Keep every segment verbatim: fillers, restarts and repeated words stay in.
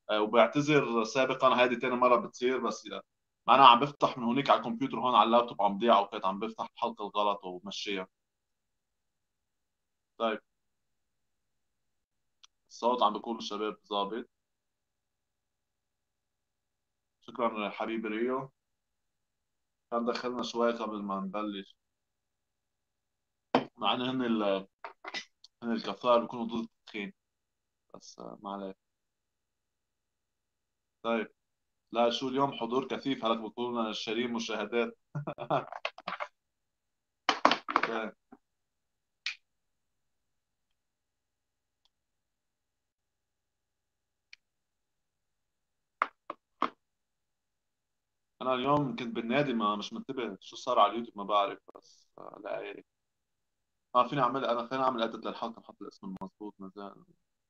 آه، وبعتذر سابقا، هذه تاني مره بتصير. بس ما انا عم بفتح من هونيك على الكمبيوتر، هون على اللابتوب عم بضيع اوقات، عم بفتح الحلقه الغلط وبمشيها. طيب، الصوت عم بيقول الشباب ظابط. شكرا حبيبي ريو. كان دخلنا شوي قبل ما نبلش، مع انه هن ال- هن الكفار بيكونوا ضد التدخين، بس آه، ما عليه. طيب، لا شو اليوم حضور كثيف، هلك بيقولوا لنا شارين مشاهدات. طيب. انا اليوم كنت بالنادي، ما مش منتبه شو صار على اليوتيوب، ما بعرف. بس آه، لا إيه. اه فيني اعمل، انا فيني اعمل ادت للحلقه، نحط الاسم المضبوط مثلا.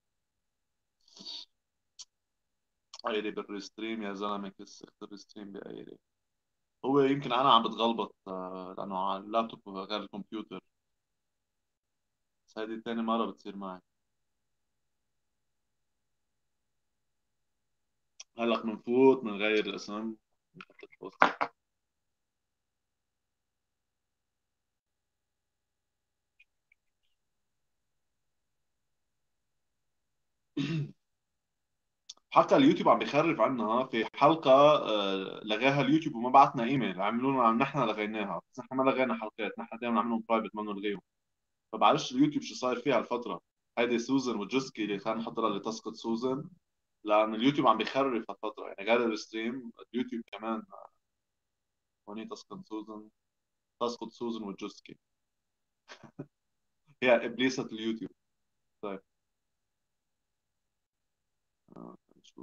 ايري بالريستريم يا زلمه، كس اختار الريستريم بايري. هو يمكن انا عم بتغلبط آه، لانه على اللابتوب غير الكمبيوتر. بس هذه ثاني مره بتصير معي. هلا بنفوت بنغير الاسم، نحط البوست. حتى اليوتيوب عم بيخرف عنا في حلقه آه، لغاها اليوتيوب وما بعتنا ايميل، عملوا لنا نحن لغيناها، بس نحن ما لغينا حلقات، نحن دائما عملهم برايفت ما نلغيهم. فبعرفش اليوتيوب شو صاير فيها الفتره. هيدي سوزن وجوسكي اللي خلينا نحطها اللي تسقط سوزن، لان اليوتيوب عم بيخرف هالفتره، يعني غير الستريم اليوتيوب كمان. هوني تسقط سوزن، تسقط سوزن وجوسكي. هي ابليسة اليوتيوب. طيب. آه، شو.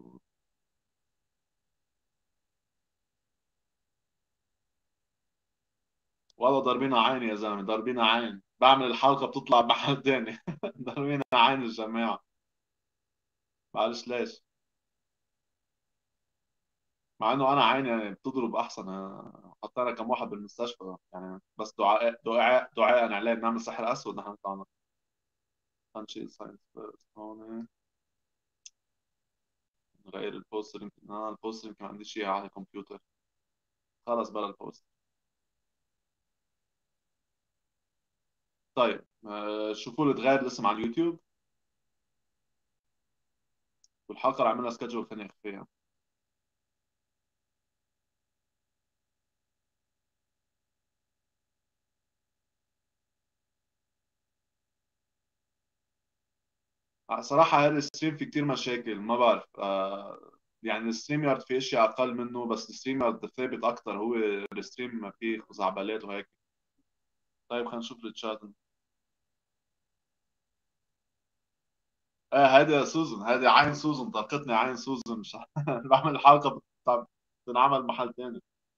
والله ضاربين عيني يا زلمه، ضاربين عين، بعمل الحلقه بتطلع بحل تاني. ضاربين عين الجماعه. معلش ليش؟ مع انه انا عيني يعني بتضرب احسن. آه، حتى انا كم واحد بالمستشفى يعني، بس دعاء دعاء دعاء عليه بنعمل سحر اسود نحن بتاعنا. هنشيل ساينس فيرست هون. نغير البوستر، يمكن اه البوستر يمكن ما عندي شيء على الكمبيوتر. خلص بلا البوستر. طيب آه، شوفوا لي تغير الاسم على اليوتيوب، والحلقه اللي عملنا سكجول فيني اخفيها. آه، صراحه هذا الستريم في كتير مشاكل، ما بعرف آه، يعني الستريم يارد في اشياء اقل منه، بس الستريم يارد ثابت اكثر، هو الستريم فيه خزعبلات وهيك. طيب خلينا نشوف التشات. ايه هذا سوزن، هذه عين سوزن، طاقتني عين سوزن، مش بعمل حلقه بت- بتنعمل محل ثاني.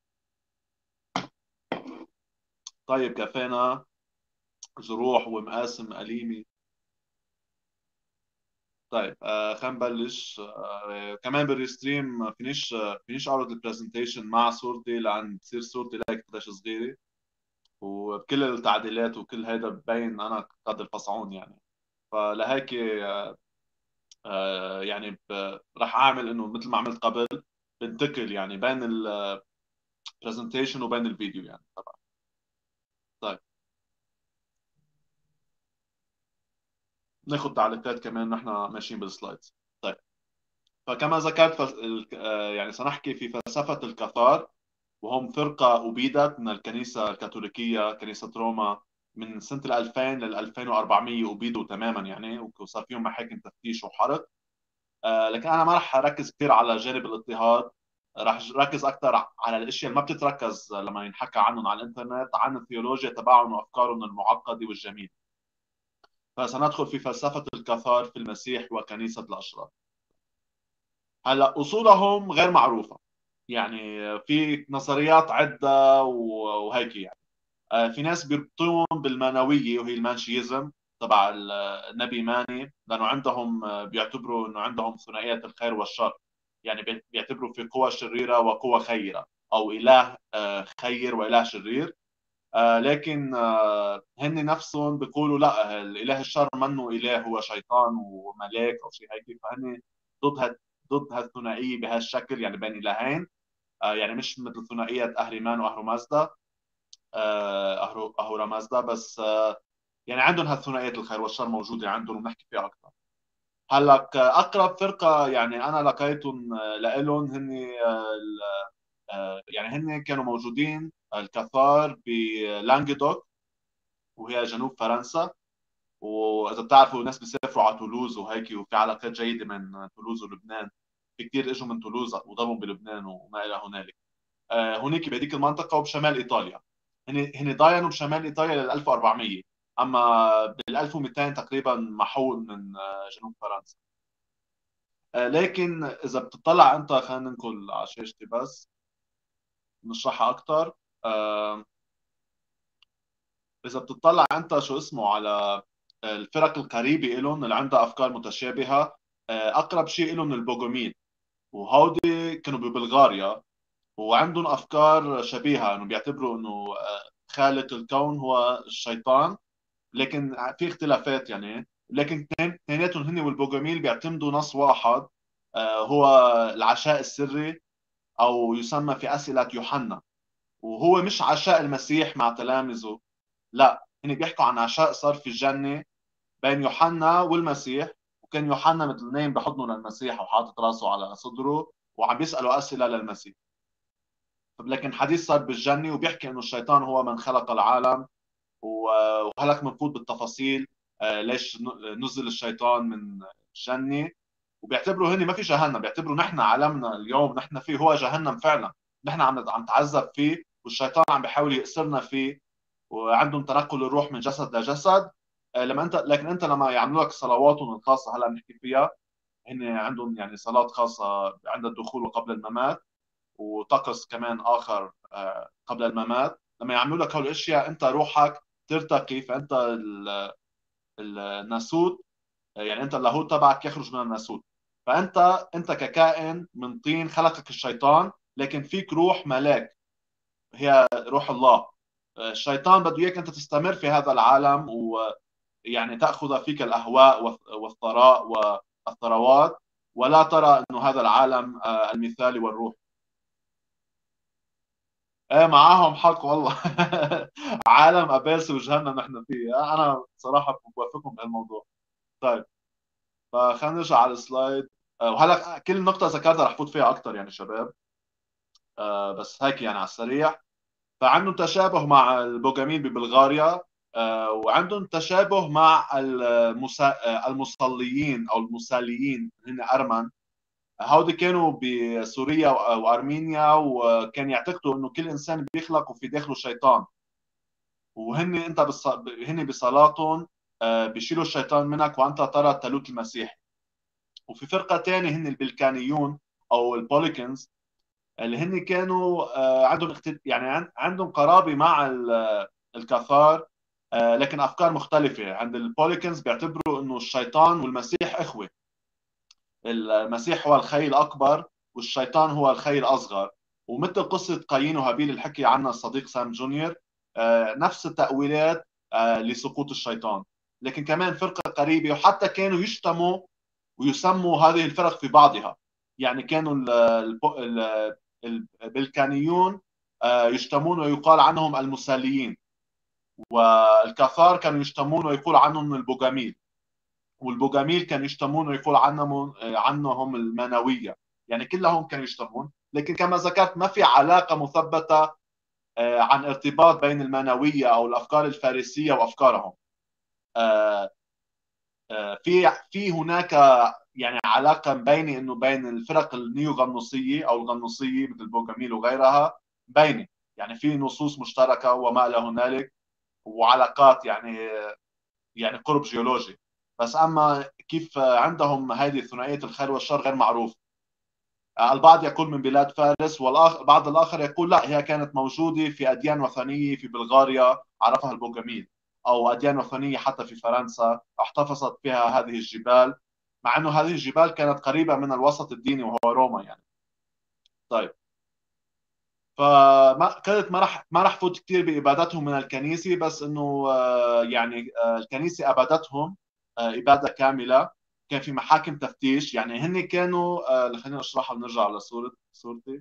طيب كفينا جروح ومقاسم أليمي. طيب آه خلينا نبلش. آه كمان بالريستريم فينيش آه فينيش اعرض البرزنتيشن مع صورتي، لان بتصير صورتي لايك قديش صغيره، وبكل التعديلات وكل هيدا ببين انا قد الفصعون يعني. فلهيك آه يعني ب- راح اعمل انه مثل ما عملت قبل، بنتقل يعني بين البرزنتيشن وبين الفيديو يعني طبعا. طيب ناخذ تعليقات كمان نحن ماشيين بالسلايدز. طيب، فكما ذكرت فلس... ال- آه، يعني سنحكي في فلسفة الكثار، وهم فرقة أبيدت من الكنيسة الكاثوليكية، كنيسة روما، من سنة ال ألفين لل ألفين وأربعمية أبيدوا تماما يعني، وصار فيهم محاكم تفتيش وحرق. آه، لكن أنا ما راح أركز كثير على جانب الاضطهاد، راح أركز أكثر على الأشياء اللي ما بتتركز لما ينحكى عنهم على الإنترنت، عن الثيولوجيا تبعهم وأفكارهم المعقدة والجميلة. فسندخل في فلسفة الكثار في المسيح وكنيسة الأشرار. هلا اصولهم غير معروفه، يعني في نظريات عده وهيك يعني. آه، في ناس بيربطون بالمانويه وهي المانشيزم تبع النبي ماني، لانه عندهم آه، بيعتبروا انه عندهم ثنائيه الخير والشر، يعني بي- بيعتبروا في قوى شريره وقوى خيره، او اله آه، خير واله شرير. آه، لكن آه، هن نفسهم بيقولوا لا، الاله الشر منه اله، هو شيطان وملاك او شيء هيك، فهن ضد ضد هالثنائيه بهالشكل، يعني بين الهين. آه، يعني مش مثل ثنائيه اهريمان واهرو مازدا، آه، اهرو اهورا مازدا، بس آه، يعني عندهم هالثنائيه الخير والشر موجوده عندهم، وبنحكي فيها اكثر. هلا اقرب فرقه يعني انا لقيتهم لهم هن يعني هن كانوا موجودين الكثار بلانجدوك، وهي جنوب فرنسا. واذا بتعرفوا الناس بيسافروا على تولوز وهيك، وفي علاقات جيده من تولوز ولبنان. في كثير اجوا من تولوز وضلوا بلبنان وما الى هنالك. آه، هناك بهذيك المنطقه وبشمال ايطاليا. هن هن ضاينوا بشمال ايطاليا لل ألف وأربعمية، اما بال ألف ومئتين تقريبا محول من آه، جنوب فرنسا. آه، لكن اذا بتطلع انت، خلينا ننقل على شاشتي بس نشرحها اكثر. اذا بتطلع انت شو اسمه على الفرق القريبه لهم اللي عندها افكار متشابهه، آه، اقرب شيء لهم البوغوميل، وهودي كانوا ببلغاريا، وعندهم افكار شبيهه، انه بيعتبروا انه آه، خالق الكون هو الشيطان. لكن في اختلافات يعني، لكن اثنيناتهم هن والبوغوميل بيعتمدوا نص واحد، آه، هو العشاء السري، او يسمى في اسئله يوحنا. وهو مش عشاء المسيح مع تلامذه، لا، هن بيحكوا عن عشاء صار في الجنه بين يوحنا والمسيح. وكان يوحنا مثل نايم بحضنه للمسيح وحاطط راسه على صدره وعم بيسأله أسئلة للمسيح. لكن حديث صار بالجنة، وبيحكي إنه الشيطان هو من خلق العالم. وهلك بنفوت بالتفاصيل آه، ليش نزل الشيطان من الجنة. وبيعتبروا هن ما في جهنم، بيعتبروا نحن عالمنا اليوم نحن فيه هو جهنم فعلا. نحن عم عم نتعذب فيه، والشيطان عم بيحاول يأسرنا فيه. وعندهم تنقل الروح من جسد لجسد. آه، لما انت لكن انت لما يعملوا لك صلواتهم الخاصه هلا بنحكي فيها. هن عندهم يعني صلاه خاصه عند الدخول وقبل الممات، وطقس كمان اخر آه، قبل الممات. لما يعملوا لك هول الاشياء انت روحك ترتقي، فانت ال- الناسوت، يعني انت اللاهوت تبعك يخرج من الناسوت. فانت انت ككائن من طين خلقك الشيطان، لكن فيك روح ملاك، هي روح الله. آه، الشيطان بده اياك انت تستمر في هذا العالم، ويعني تاخذ فيك الاهواء والثراء والثروات، ولا ترى انه هذا العالم آه، المثالي والروح. ايه معاهم حق والله. عالم اباسي وجهنم نحن فيه. انا صراحه بوافقهم بهالموضوع. طيب، فخلينا نرجع على السلايد. آه، وهلا كل نقطه ذكرتها رح فوت فيها اكثر يعني شباب. آه، بس هيك يعني على السريع. فعندهم تشابه مع البوغامين ببلغاريا. آه، وعندهم تشابه مع المسا... آه، المصليين او المساليين، هن ارمن. هودي كانوا بسوريا وارمينيا، وكان يعتقدوا انه كل انسان بيخلق وفي داخله شيطان. وهن انت بص... هن بصلاتهم آه، بيشيلوا الشيطان منك وانت ترى الثالوث المسيحي. وفي فرقه ثانيه هن البلكانيون او البوليكنز، اللي هن كانوا آه، عندهم اخت... يعني عن- عندهم قرابه مع ال- الكاثار. آه، لكن افكار مختلفه. عند البوليكنز بيعتبروا انه الشيطان والمسيح اخوه. المسيح هو الخي الاكبر، والشيطان هو الخي الاصغر. ومثل قصه قايين وهابيل اللي حكي عنها الصديق سام جونيور، آه، نفس التاويلات آه، لسقوط الشيطان. لكن كمان فرقه قريبه، وحتى كانوا يشتموا ويسموا هذه الفرق في بعضها. يعني كانوا ال ال البلكانيون آه، يشتمون ويقال عنهم المساليين، والكثار كانوا يشتمون ويقول عنهم البوغاميل، والبوغاميل كانوا يشتمون ويقول عنهم عنهم المانويه. يعني كلهم كانوا يشتمون، لكن كما ذكرت ما في علاقه مثبته آه، عن ارتباط بين المانويه او الافكار الفارسيه وافكارهم. آه، آه، في في هناك يعني علاقه بيني انه بين الفرق النيو غنوصيه او الغنوصيه مثل بوغاميل وغيرها بيني. يعني في نصوص مشتركه وما الى هنالك، وعلاقات يعني يعني قرب جيولوجي. بس اما كيف عندهم هذه ثنائيه الخير والشر غير معروف. البعض يقول من بلاد فارس، والبعض الاخر يقول لا، هي كانت موجوده في اديان وثنيه في بلغاريا عرفها البوغاميل، او اديان وثنيه حتى في فرنسا احتفظت بها هذه الجبال، مع انه هذه الجبال كانت قريبه من الوسط الديني وهو روما يعني. طيب، فما كانت ما راح ما راح فوت كثير بابادتهم من الكنيسه، بس انه آه، يعني آه، الكنيسه ابادتهم آه، اباده كامله. كان في محاكم تفتيش. يعني هن كانوا آه خلينا اشرحها ونرجع على صورة صورتي.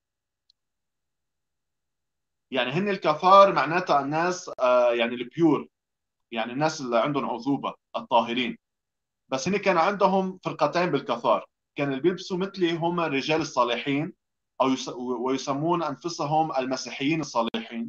يعني هن الكفار معناتها الناس آه يعني البيور، يعني الناس اللي عندهم عذوبة، الطاهرين. بس هن كان عندهم فرقتين بالكفار، كان اللي بيلبسوا مثلي هم الرجال الصالحين، او يس... ويسمون انفسهم المسيحيين الصالحين.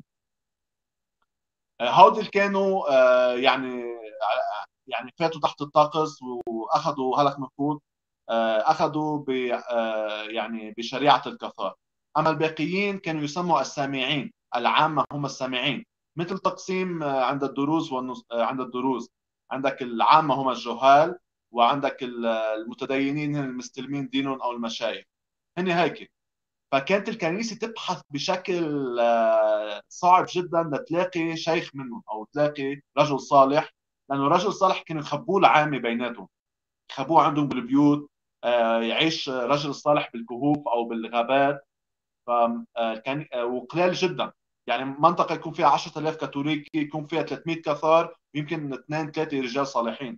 آه، هودي اللي كانوا آه، يعني يعني فاتوا تحت الطقس واخذوا هلك نفوذ، آه، اخذوا ب آه، يعني بشريعه الكفار. اما الباقيين كانوا يسموا السامعين، العامه هم السامعين. مثل تقسيم آه، عند الدروز والنص... آه، عند الدروز عندك العامه هم الجهال، وعندك المتدينين هم المستلمين دينهم او المشايخ. هن هيك. فكانت الكنيسة تبحث بشكل آه، صعب جدا لتلاقي شيخ منهم أو تلاقي رجل صالح، لأنه رجل صالح كانوا يخبوه العامة بيناتهم، يخبوه عندهم بالبيوت. آه، يعيش رجل الصالح بالكهوف أو بالغابات. فكان وقليل جدا. يعني منطقة يكون فيها عشرة آلاف كاثوليكي يكون فيها ثلاثمئة كثار، يمكن اثنين ثلاثة رجال صالحين.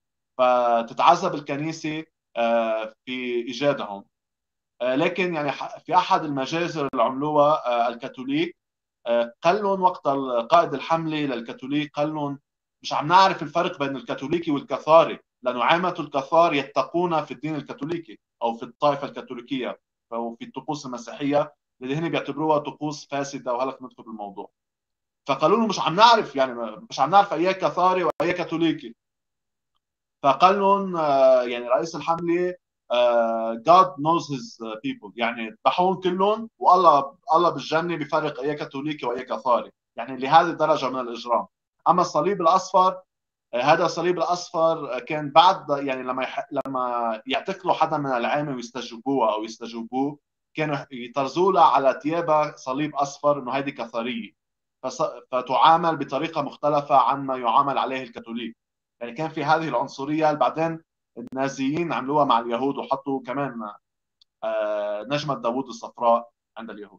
فتتعذب الكنيسة آه، في إيجادهم. آه، لكن يعني في احد المجازر اللي عملوها آه، الكاثوليك، آه، قال لهم وقت قائد الحمله للكاثوليك، قال لهم مش عم نعرف الفرق بين الكاثوليكي والكثاري، لانه عامه الكثار يتقون في الدين الكاثوليكي او في الطائفه الكاثوليكيه او في الطقوس المسيحيه اللي هن بيعتبروها طقوس فاسده، وهلك ندخل بالموضوع. فقالوا له مش عم نعرف، يعني مش عم نعرف اي كثاري واي كاثوليكي. فقال لهم آه، يعني رئيس الحمله آه، God knows his people، يعني ذبحوهم كلهم، والله الله بالجنه بيفرق اي كاثوليكي واي كثاري، يعني لهذه الدرجه من الاجرام. اما الصليب الاصفر، آه، هذا الصليب الاصفر كان بعد يعني لما يح... لما يعتقلوا حدا من العامه ويستجوبوه او يستجوبوه، كانوا يطرزوا له على ثيابه صليب اصفر انه هيدي كثاريه. فص... فتعامل بطريقه مختلفه عن ما يعامل عليه الكاثوليك. يعني كان في هذه العنصريه اللي بعدين النازيين عملوها مع اليهود، وحطوا كمان آه، نجمه داوود الصفراء عند اليهود.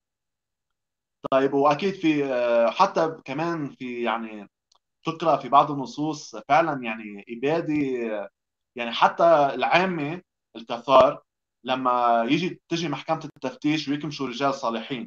طيب واكيد في آه، حتى كمان في يعني تقرا في بعض النصوص فعلا يعني اباده. يعني حتى العامه الكثار لما يجي تجي محكمه التفتيش ويكمشوا رجال صالحين،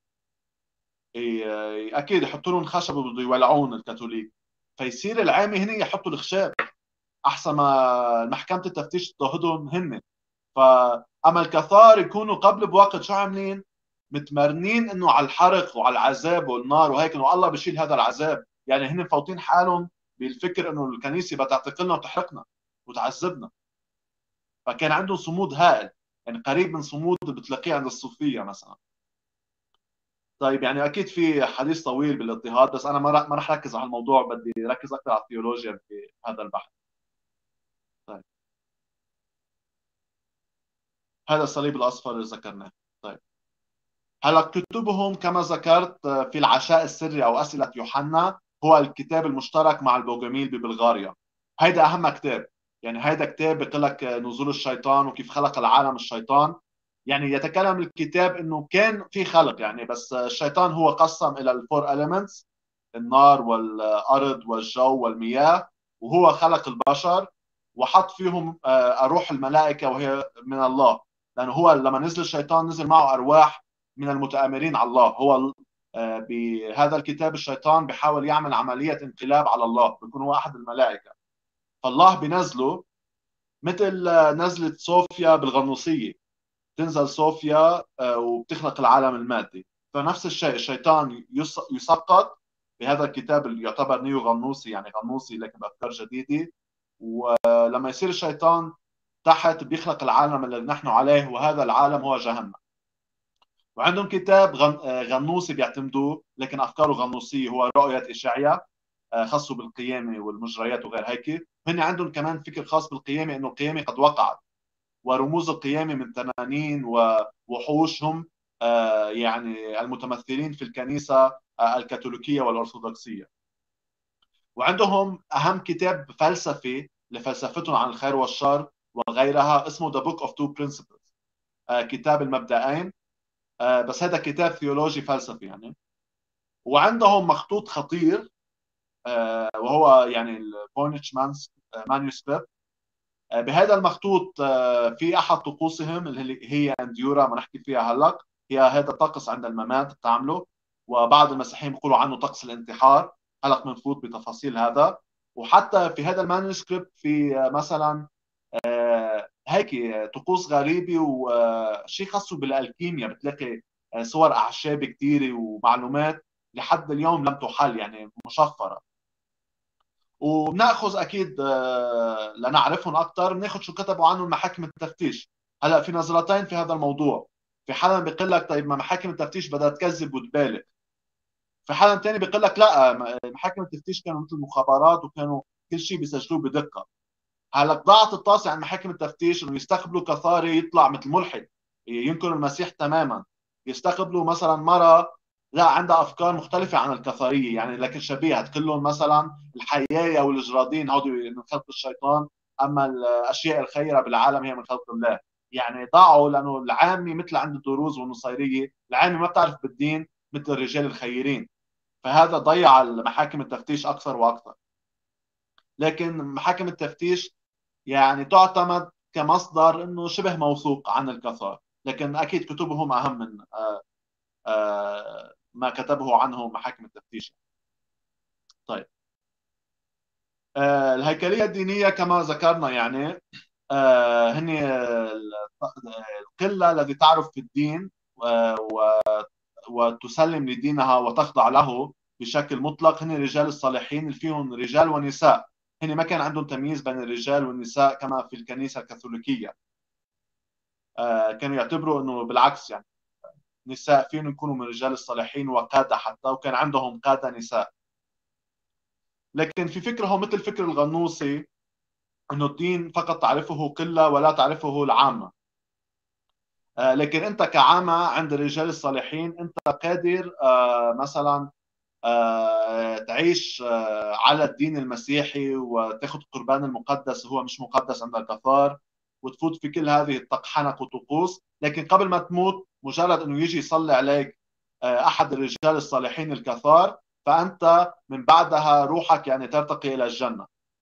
ي- اكيد يحطوا لهم خشب وبده يولعون الكاثوليك، فيصير العامه هن يحطوا الخشاب احسن ما محكمه التفتيش تضطهدهم هن. فاما الكثار يكونوا قبل بوقت شو عاملين؟ متمرنين انه على الحرق وعلى العذاب والنار وهيك، انه الله بيشيل هذا العذاب. يعني هن فوتين حالهم بالفكر انه الكنيسه بتعتقلنا وتحرقنا وتعذبنا. فكان عندهم صمود هائل، يعني قريب من صمود بتلاقيه عند الصوفيه مثلا. طيب يعني اكيد في حديث طويل بالاضطهاد، بس انا ما راح ما راح اركز على الموضوع، بدي اركز اكثر على الثيولوجيا في هذا البحث. طيب هذا الصليب الاصفر اللي ذكرناه. طيب هلا كتبهم كما ذكرت آه، في العشاء السري او اسئله يوحنا، هو الكتاب المشترك مع البوغميل ببلغاريا. هيدا اهم كتاب. يعني هيدا كتاب بيقول لك آه، نزول الشيطان وكيف خلق العالم الشيطان. يعني يتكلم الكتاب انه كان في خلق، يعني بس آه، الشيطان هو قسم الى الفور اليمنتس، النار والارض والجو والمياه، وهو خلق البشر وحط فيهم آه، روح الملائكه وهي من الله. لانه هو لما نزل الشيطان نزل معه ارواح من المتآمرين على الله. هو آه، بهذا الكتاب الشيطان بيحاول يعمل عملية انقلاب على الله، بيكون هو أحد الملائكة. فالله بينزله مثل آه، نزلة صوفيا بالغنوصية. تنزل صوفيا آه، وبتخلق العالم المادي. فنفس الشيء الشيطان يس- يسقط بهذا الكتاب اللي يعتبر نيو غنوصي، يعني غنوصي لكن بأفكار جديدة. ولما يصير الشيطان تحت بيخلق العالم الذي نحن عليه، وهذا العالم هو جهنم. وعندهم كتاب غن... آه، غنوصي بيعتمدوه، لكن افكاره غنوصيه، هو رؤيه اشعياء آه، خاصه بالقيامه والمجريات وغير هيك. هن عندهم كمان فكر خاص بالقيامه، انه القيامه قد وقعت، ورموز القيامه من تنانين ووحوش هم آه، يعني المتمثلين في الكنيسه آه، الكاثوليكيه والارثوذكسيه. وعندهم اهم كتاب فلسفي لفلسفتهم عن الخير والشر وغيرها، اسمه The Book of Two Principles، آه، كتاب المبدأين. آه، بس هذا كتاب ثيولوجي فلسفي يعني. وعندهم مخطوط خطير آه، وهو يعني الفوينيتش مانسكريبت، بهذا المخطوط في احد طقوسهم اللي هي انديورا ما نحكي فيها هلا. هي هذا طقس عند الممات بتعمله، وبعض المسيحيين بيقولوا عنه طقس الانتحار. هلا بنفوت بتفاصيل هذا. وحتى في هذا المانuscript في مثلا هيك طقوس غريبه وشيء خاصه بالالكيميا، بتلاقي صور اعشاب كثيره ومعلومات لحد اليوم لم تحل، يعني مشفره. وبناخذ اكيد لنعرفهم اكثر بناخذ شو كتبوا عنهم محاكم التفتيش. هلا في نظرتين في هذا الموضوع. في حدا بيقول لك طيب ما محاكم التفتيش بدها تكذب وتبالغ. في حدا ثاني بيقول لك لا، محاكم التفتيش كانوا مثل المخابرات وكانوا كل شيء بيسجلوه بدقه. هلا ضاعت الطاسه عن محاكم التفتيش انه يستقبلوا كثاري يطلع مثل ملحد ينكر المسيح تماما. يستقبلوا مثلا مره لا عندها افكار مختلفه عن الكثاريه، يعني لكن شبيهه كلهم مثلا الحيايه والجرادين هودي من خلق الشيطان، اما الاشياء الخيره بالعالم هي من خلق الله. يعني ضاعوا لانه العامي مثل عند الدروز والنصيريه، العامي ما بتعرف بالدين مثل الرجال الخيرين. فهذا ضيع المحاكم التفتيش اكثر واكثر. لكن محاكم التفتيش يعني تعتمد كمصدر انه شبه موثوق عن الكثار، لكن اكيد كتبهم اهم من آآ آآ ما كتبه عنه محاكم التفتيش. طيب الهيكليه الدينيه كما ذكرنا يعني هن القله الذي تعرف في الدين وتسلم لدينها وتخضع له بشكل مطلق هن الرجال الصالحين اللي فيهم رجال ونساء. هن ما كان عندهم تمييز بين الرجال والنساء كما في الكنيسه الكاثوليكيه. كانوا يعتبروا انه بالعكس، يعني نساء فيهم يكونوا من الرجال الصالحين وقاده حتى، وكان عندهم قاده نساء. لكن في فكرهم مثل فكر الغنوصي انه الدين فقط تعرفه قله ولا تعرفه العامه. لكن انت كعامه عند الرجال الصالحين انت قادر مثلا تعيش على الدين المسيحي وتاخذ القربان المقدس، هو مش مقدس عند الكفار، وتفوت في كل هذه التقحنق وطقوس. لكن قبل ما تموت مجرد انه يجي يصلي عليك احد الرجال الصالحين الكثار، فانت من بعدها روحك يعني ترتقي الى الجنه.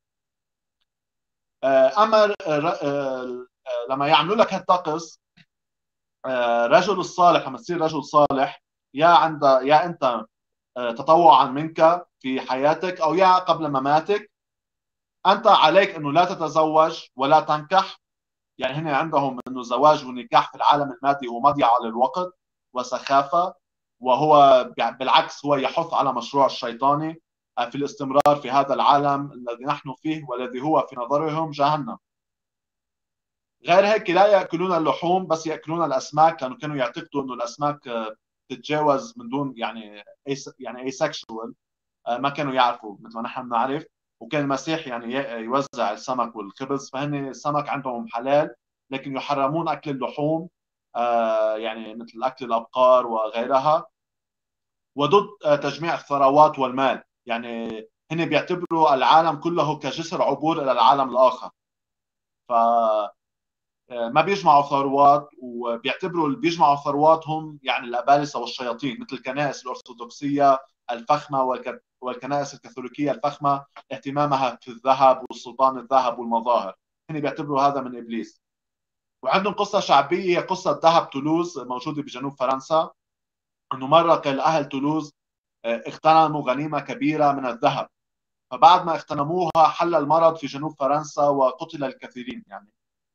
اما لما يعملوا لك هالطقس، رجل الصالح لما تصير رجل صالح يا عند يا انت تطوعا منك في حياتك او يا قبل مماتك، انت عليك انه لا تتزوج ولا تنكح. يعني هنا عندهم انه الزواج والنكاح في العالم المادي هو مضيعه للوقت وسخافه، وهو بالعكس هو يحث على مشروع الشيطاني في الاستمرار في هذا العالم الذي نحن فيه والذي هو في نظرهم جهنم. غير هيك لا ياكلون اللحوم بس ياكلون الاسماك، لانه كانوا يعتقدوا انه الاسماك تتجاوز من دون يعني يعني اي سكشوال. ما كانوا يعرفوا مثل ما نحن بنعرف. وكان المسيح يعني يوزع السمك والخبز، فهن السمك عندهم حلال لكن يحرمون اكل اللحوم يعني مثل اكل الابقار وغيرها، وضد تجميع الثروات والمال. يعني هن بيعتبروا العالم كله كجسر عبور الى العالم الاخر. ف ما بيجمعوا ثروات، وبيعتبروا اللي بيجمعوا ثروات هم يعني الابالسه والشياطين، مثل الكنائس الارثوذكسيه الفخمه والكنائس الكاثوليكيه الفخمه اهتمامها في الذهب والسلطان الذهب والمظاهر. هن بيعتبروا هذا من ابليس. وعندهم قصه شعبيه هي قصه ذهب تولوز موجوده بجنوب فرنسا. انه مره كان اهل تولوز اغتنموا غنيمه كبيره من الذهب، فبعد ما اغتنموها حل المرض في جنوب فرنسا وقتل الكثيرين يعني.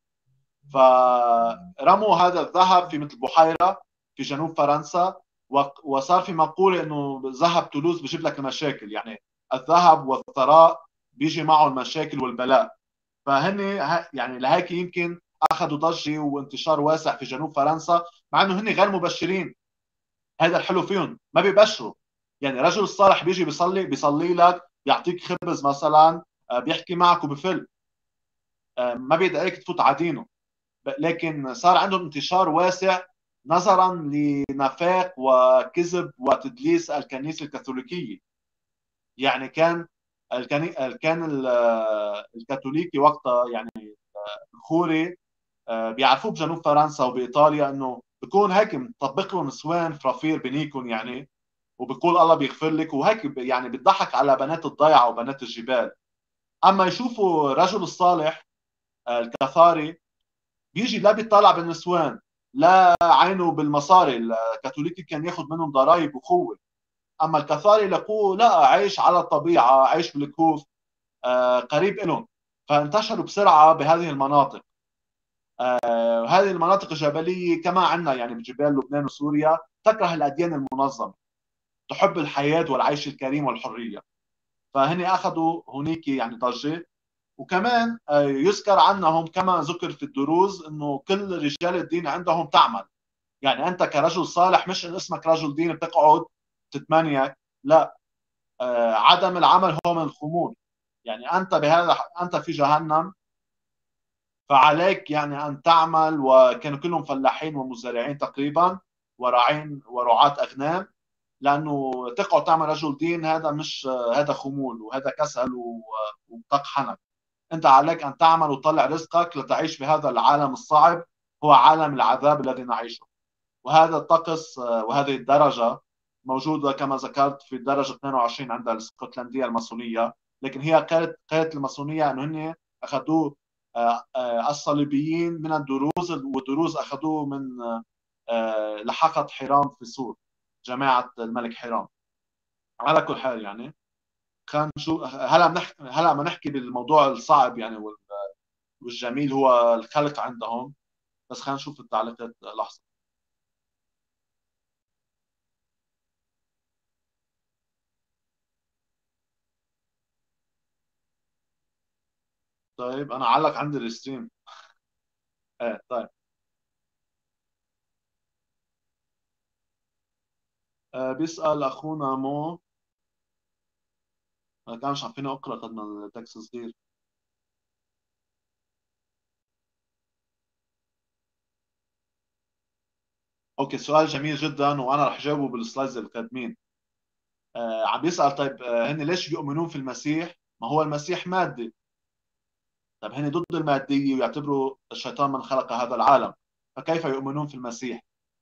فرموا هذا الذهب في مثل بحيره في جنوب فرنسا، وصار في مقوله انه ذهب تولوز بجيب لك المشاكل. يعني الذهب والثراء بيجي معه المشاكل والبلاء. فهن يعني لهيك يمكن اخذوا ضجه وانتشار واسع في جنوب فرنسا، مع انه هن غير مبشرين. هذا الحلو فيهم ما بيبشروا. يعني رجل الصالح بيجي بيصلي بيصلي لك، بيعطيك خبز مثلا، بيحكي معك وبفل، ما بيدعيك تفوت على دينه. لكن صار عندهم انتشار واسع نظرا لنفاق وكذب وتدليس الكنيسه الكاثوليكيه. يعني كان الكني... كان الكاثوليكي وقتها يعني الخوري بيعرفوه بجنوب فرنسا وبايطاليا انه بكون هيك مطبق لهم نسوان فرافير بنيكم يعني، وبقول الله بيغفر لك وهيك، يعني بيضحك على بنات الضيعه وبنات الجبال. اما يشوفوا رجل الصالح الكثاري بيجي لا بيطلع بالنسوان، لا عينه بالمصاري. الكاثوليكي كان ياخذ منهم ضرائب وقوه، اما الكثاري لقوه لا، عايش على الطبيعه، عايش بالكهوف، آه، قريب لهم. فانتشروا بسرعه بهذه المناطق. آه، هذه المناطق الجبليه كما عندنا يعني بجبال لبنان وسوريا تكره الاديان المنظمه، تحب الحياه والعيش الكريم والحريه. فهن اخذوا هنيك يعني ضجه. وكمان آه، يذكر عنهم كما ذكر في الدروز انه كل رجال الدين عندهم تعمل. يعني انت كرجل صالح مش إن اسمك رجل دين بتقعد تتمنيك، لا. آه، عدم العمل هو من الخمول. يعني انت بهذا انت في جهنم، فعليك يعني ان تعمل. وكانوا كلهم فلاحين ومزارعين تقريبا، وراعين ورعاة اغنام. لانه تقعد تعمل رجل دين هذا مش آه، هذا خمول وهذا كسل و- وتقحنك. انت عليك ان تعمل وتطلع رزقك لتعيش في هذا العالم الصعب، هو عالم العذاب الذي نعيشه. وهذا الطقس آه، وهذه الدرجة موجودة كما ذكرت في الدرجة اثنين وعشرين عند الاسكتلندية الماسونية. لكن هي قالت قالت الماسونية أنه هن أخذوه آه، آه، الصليبيين من الدروز، والدروز أخذوه من آه، لحقة حرام في سور، جماعة الملك حرام. على كل حال يعني خلينا نشوف هلا بنحكي هلا ما نحكي بالموضوع الصعب يعني وال- والجميل هو الخلق عندهم. بس خلينا نشوف التعليقات لحظة. طيب أنا علق عندي الستريم. ايه طيب. آه بيسأل أخونا مو، ما كانش عارفين أقرأ قد ما التكست صغير. أوكي، سؤال جميل جدا وأنا رح جاوبه بالسلايدز القادمين. آه عم بيسأل طيب آه هن ليش بيؤمنون في المسيح؟ ما هو المسيح مادي. طيب هن ضد المادية ويعتبروا الشيطان من خلق هذا العالم، فكيف يؤمنون في المسيح؟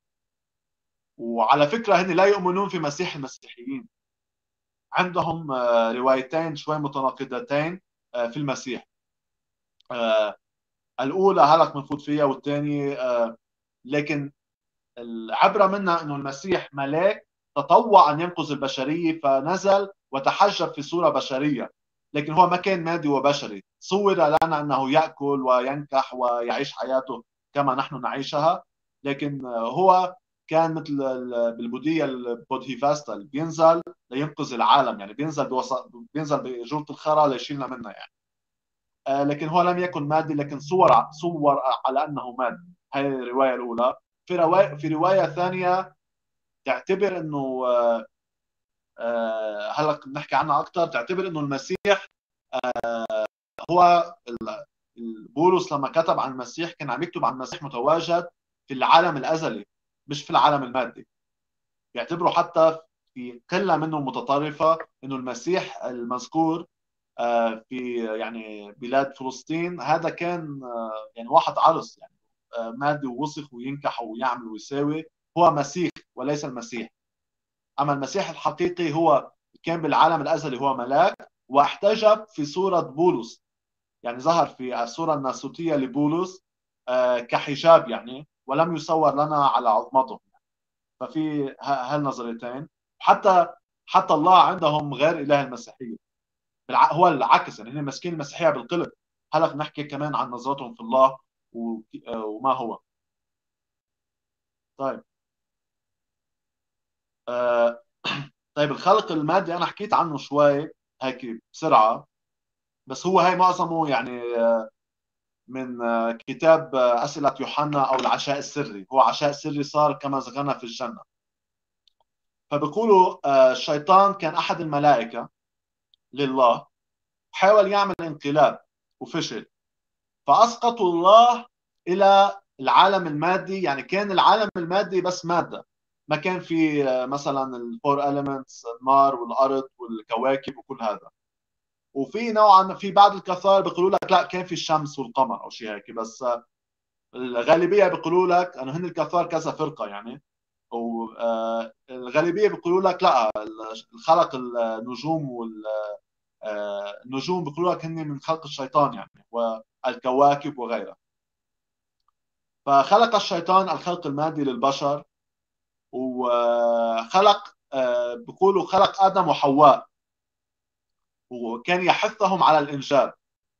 وعلى فكرة هن لا يؤمنون في مسيح المسيحيين. عندهم آه روايتين شوي متناقضتين آه في المسيح. آه الأولى هلك بنفوت فيها، والثانية آه لكن العبرة منها أنه المسيح ملاك تطوع أن ينقذ البشرية، فنزل وتحجب في صورة بشرية. لكن هو ما كان مادي وبشري، صور لنا أنه يأكل وينكح ويعيش حياته كما نحن نعيشها. لكن هو كان مثل بالبودية البودهيفاستا اللي بينزل لينقذ العالم. يعني بينزل بوسط بينزل بجورة الخرى ليشيلنا منها يعني. آه، لكن هو لم يكن مادي، لكن صور صور على انه مادي. هذه الروايه الاولى. في روايه في روايه ثانيه تعتبر انه آه، آه، هلا بنحكي عنها اكثر، تعتبر انه المسيح هو ال- بولس لما كتب عن المسيح كان عم يكتب عن المسيح متواجد في العالم الازلي، مش في العالم المادي. بيعتبروا حتى في قله منهم متطرفه انه المسيح المذكور آه، في يعني بلاد فلسطين هذا كان آه، يعني واحد عرس يعني آه، مادي ووسخ وينكح ويعمل ويساوي. هو مسيح وليس المسيح. اما المسيح الحقيقي هو كان بالعالم الازلي، هو ملاك واحتجب في صوره بولس. يعني ظهر في الصوره الناسوتيه لبولس آه، كحجاب يعني، ولم يصور لنا على عظمته. ففي هالنظريتين. حتى حتى الله عندهم غير اله المسيحيه. بالع... هو العكس يعني، هن ماسكين المسيحيه بالقلب. هلا نحكي كمان عن نظرتهم في الله و... آه، وما هو. طيب. آه... طيب الخلق المادي انا حكيت عنه شوي هيك بسرعه. بس هو هي معظمه يعني آه، من آه، كتاب آه، اسئله يوحنا او العشاء السري. هو عشاء سري صار كما ذكرنا في الجنه. فبيقولوا آه، الشيطان كان احد الملائكه لله، حاول يعمل انقلاب وفشل، فاسقطوا الله الى العالم المادي. يعني كان العالم المادي بس ماده، ما كان في آه، مثلا الفور اليمنتس، النار والارض والكواكب وكل هذا. وفي نوعا في بعض الكثار بيقولوا لك لا، كان في الشمس والقمر او شيء هيك. بس آه، الغالبيه بيقولوا لك انه هن الكثار كذا فرقه يعني. والغالبيه بيقولوا لك لا، الخلق النجوم والنجوم بيقولوا لك هن من خلق الشيطان يعني. الكواكب وغيرها. فخلق الشيطان الخلق المادي للبشر، وخلق بيقولوا خلق آدم وحواء، وكان يحثهم على الإنجاب.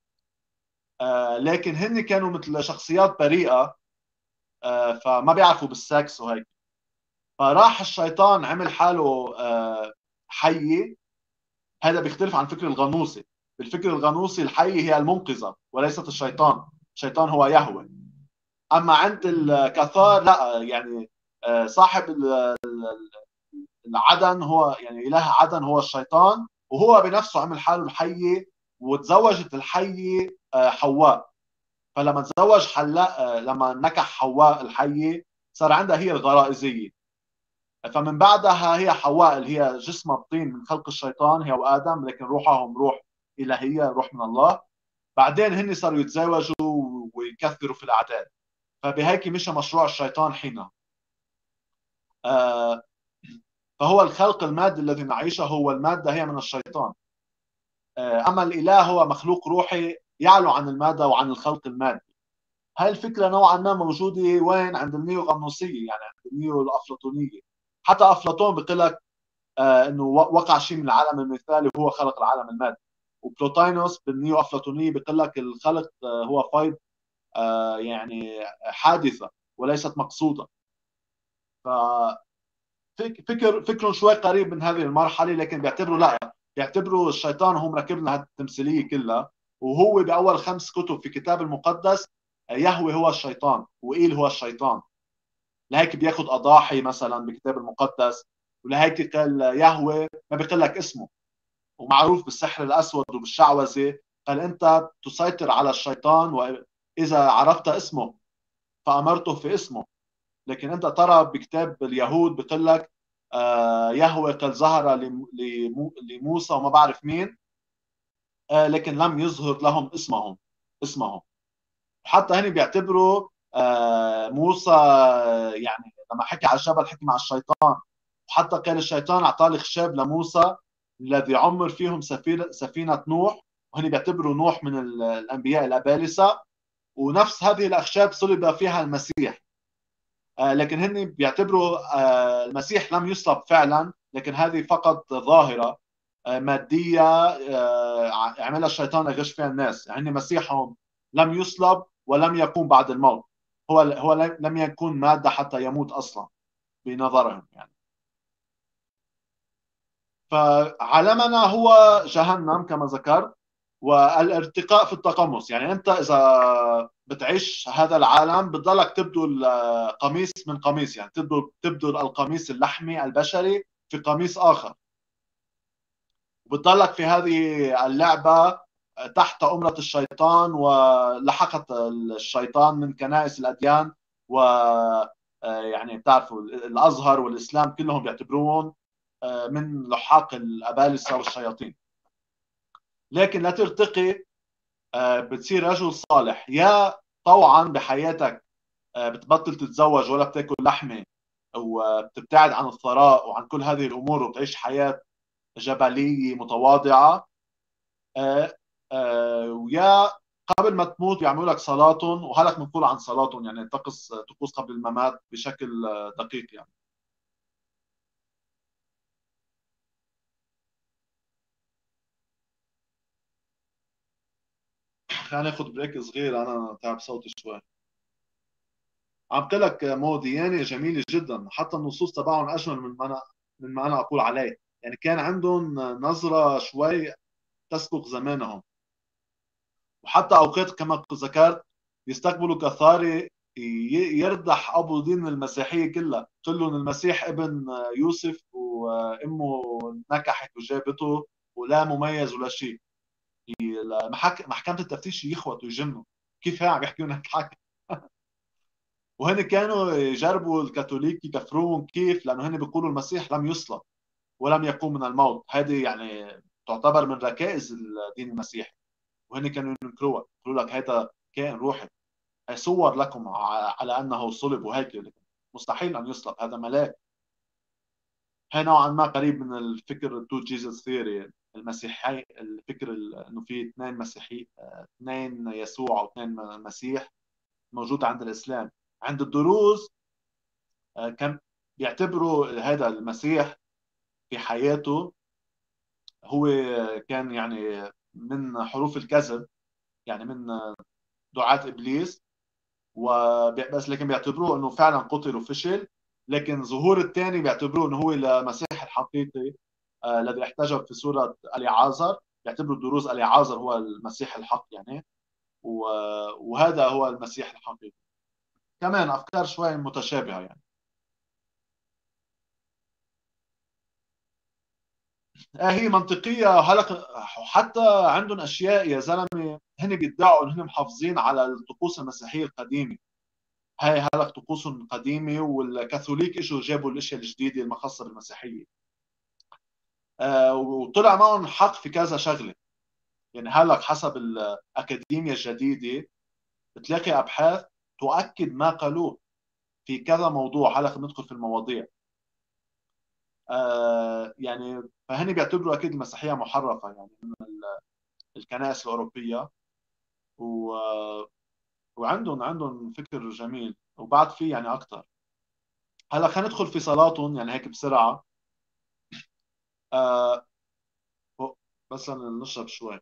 لكن هن كانوا مثل شخصيات بريئة، فما بيعرفوا بالسكس وهيك. فراح الشيطان عمل حاله حية. هذا بيختلف عن فكر الغنوصي. بالفكر الغنوصي الحية هي المنقذة وليست الشيطان، الشيطان هو يهوه. أما عند الكثار لا، يعني صاحب العدن هو يعني إله عدن هو الشيطان، وهو بنفسه عمل حاله الحية، وتزوجت الحية حواء. فلما تزوج حلاء، لما نكح حواء الحية صار عندها هي الغرائزية. فمن بعدها هي حواء اللي هي جسمها الطين من خلق الشيطان هي وآدم، لكن روحهم روح إلهية، روح من الله. بعدين هن صاروا يتزوجوا ويكثروا في الأعداد. فبهيك مشى مشروع الشيطان حينها. آه فهو الخلق المادي الذي نعيشه، هو المادة هي من الشيطان. آه أما الإله هو مخلوق روحي يعلو عن المادة وعن الخلق المادي. هاي الفكرة نوعا ما موجودة وين؟ عند النيو غنوصية، يعني عند النيو الأفلاطونية. حتى أفلاطون بيقول لك آه انه وقع شيء من العالم المثالي وهو خلق العالم المادي. وبلوتينوس بالنيو افلاطونيه بيقول لك الخلق آه هو فيض، آه يعني حادثه وليست مقصوده. ف فكر فكرهم شوي قريب من هذه المرحله، لكن بيعتبروا لا، بيعتبروا الشيطان هو مركب لنا هذه التمثيليه كلها. وهو باول خمس كتب في الكتاب المقدس يهوه هو الشيطان وإيل هو الشيطان. لهيك بياخذ اضاحي مثلا بالكتاب المقدس، ولهيك قال يهوه ما بيقول لك اسمه. ومعروف بالسحر الأسود وبالشعوذة، قال أنت تسيطر على الشيطان وإذا عرفت اسمه فأمرته في اسمه. لكن أنت ترى بكتاب اليهود بيقول لك آه يهوه قد ظهر لموسى وما بعرف مين، آه لكن لم يظهر لهم اسمهم اسمهم. حتى هني بيعتبروا آه موسى، يعني لما حكي على الجبل حكي مع الشيطان. وحتى قال الشيطان أعطاه الخشاب لموسى الذي عمر فيهم سفينة, سفينة نوح، وهن بيعتبروا نوح من الأنبياء الأبالسة. ونفس هذه الأخشاب صلب فيها المسيح. آه لكن هن بيعتبروا آه المسيح لم يصلب فعلا، لكن هذه فقط ظاهرة آه مادية آه عملها الشيطان يغش فيها الناس. يعني هن مسيحهم لم يصلب ولم يقوم بعد الموت. هو هو لم يكون مادة حتى يموت أصلا بنظرهم يعني. فعالمنا هو جهنم كما ذكرت، والارتقاء في التقمص. يعني انت اذا بتعيش هذا العالم بتضلك تبدو القميص من قميص، يعني تبدو تبدو القميص اللحمي البشري في قميص اخر، وبتضلك في هذه اللعبه تحت أمرة الشيطان. ولحقت الشيطان من كنائس الأديان، و يعني بتعرفوا الأزهر والإسلام كلهم بيعتبروهم من لحاق الأبالسة والشياطين. لكن لا ترتقي بتصير رجل صالح، يا طوعا بحياتك بتبطل تتزوج ولا بتاكل لحمة وبتبتعد عن الثراء وعن كل هذه الأمور وبتعيش حياة جبلية متواضعة، ويا قبل ما تموت بيعملوا لك صلاتهم. وهلك بنقول عن صلاتهم يعني طقس طقوس قبل الممات بشكل دقيق يعني. خلينا ناخذ بريك صغير، انا تعب صوتي شوي. عم قلت لك مو ديانه جميله جدا، حتى النصوص تبعهم اجمل من ما انا من ما انا اقول عليه. يعني كان عندهم نظره شوي تسبق زمانهم. وحتى اوقات كما ذكرت يستقبلوا كثاري يردح ابو دين المسيحيه كلها، قل لهم المسيح ابن يوسف وامه نكحت وجابته ولا مميز ولا شيء. محكمه التفتيش يخوتوا يجنوا، كيف هي عم يحكوا لك حكي. وهن كانوا يجربوا الكاثوليك يكفروهم. كيف؟ لانه هن بيقولوا المسيح لم يصلب ولم يقوم من الموت. هذه يعني تعتبر من ركائز الدين المسيحي، وهن كانوا ينكروها، يقولوا لك هذا كائن روحي صور لكم على انه صلب وهيك، مستحيل ان يصلب، هذا ملاك. هي نوعا ما قريب من الفكر التو جيسس ثيوري المسيحي، الفكر انه في اثنين مسيحي، اثنين يسوع او اثنين مسيح موجود عند الاسلام. عند الدروز كان بيعتبروا هذا المسيح في حياته هو كان يعني من حروف الكذب، يعني من دعاة ابليس، وبس لكن بيعتبروه انه فعلا قتل وفشل. لكن ظهور الثاني بيعتبروه انه هو المسيح الحقيقي آه، الذي احتجب في سورة اليعازر. بيعتبروا الدروز اليعازر هو المسيح الحق يعني، وهذا هو المسيح الحقيقي. كمان افكار شوي متشابهه يعني. آه هي منطقيه هلق. حتى عندهم اشياء يا زلمه، هن بيدعوا انهم محافظين على الطقوس المسيحيه القديمه. هاي هلق طقوسهم قديمه، والكاثوليك اجوا جابوا الاشياء الجديده المخصه بالمسيحيه. آه وطلع معهم حق في كذا شغله. يعني هلق حسب الاكاديميا الجديده بتلاقي ابحاث تؤكد ما قالوه في كذا موضوع. هلا خلينا ندخل في المواضيع. آه يعني فهني بيعتبروا اكيد المسيحيه محرفه يعني من الكنائس الاوروبيه. و... وعندهم عندهم فكر جميل، وبعد في يعني اكثر. هلا خلينا ندخل في صلاتهم يعني هيك بسرعه. آه بس نشرب شوي.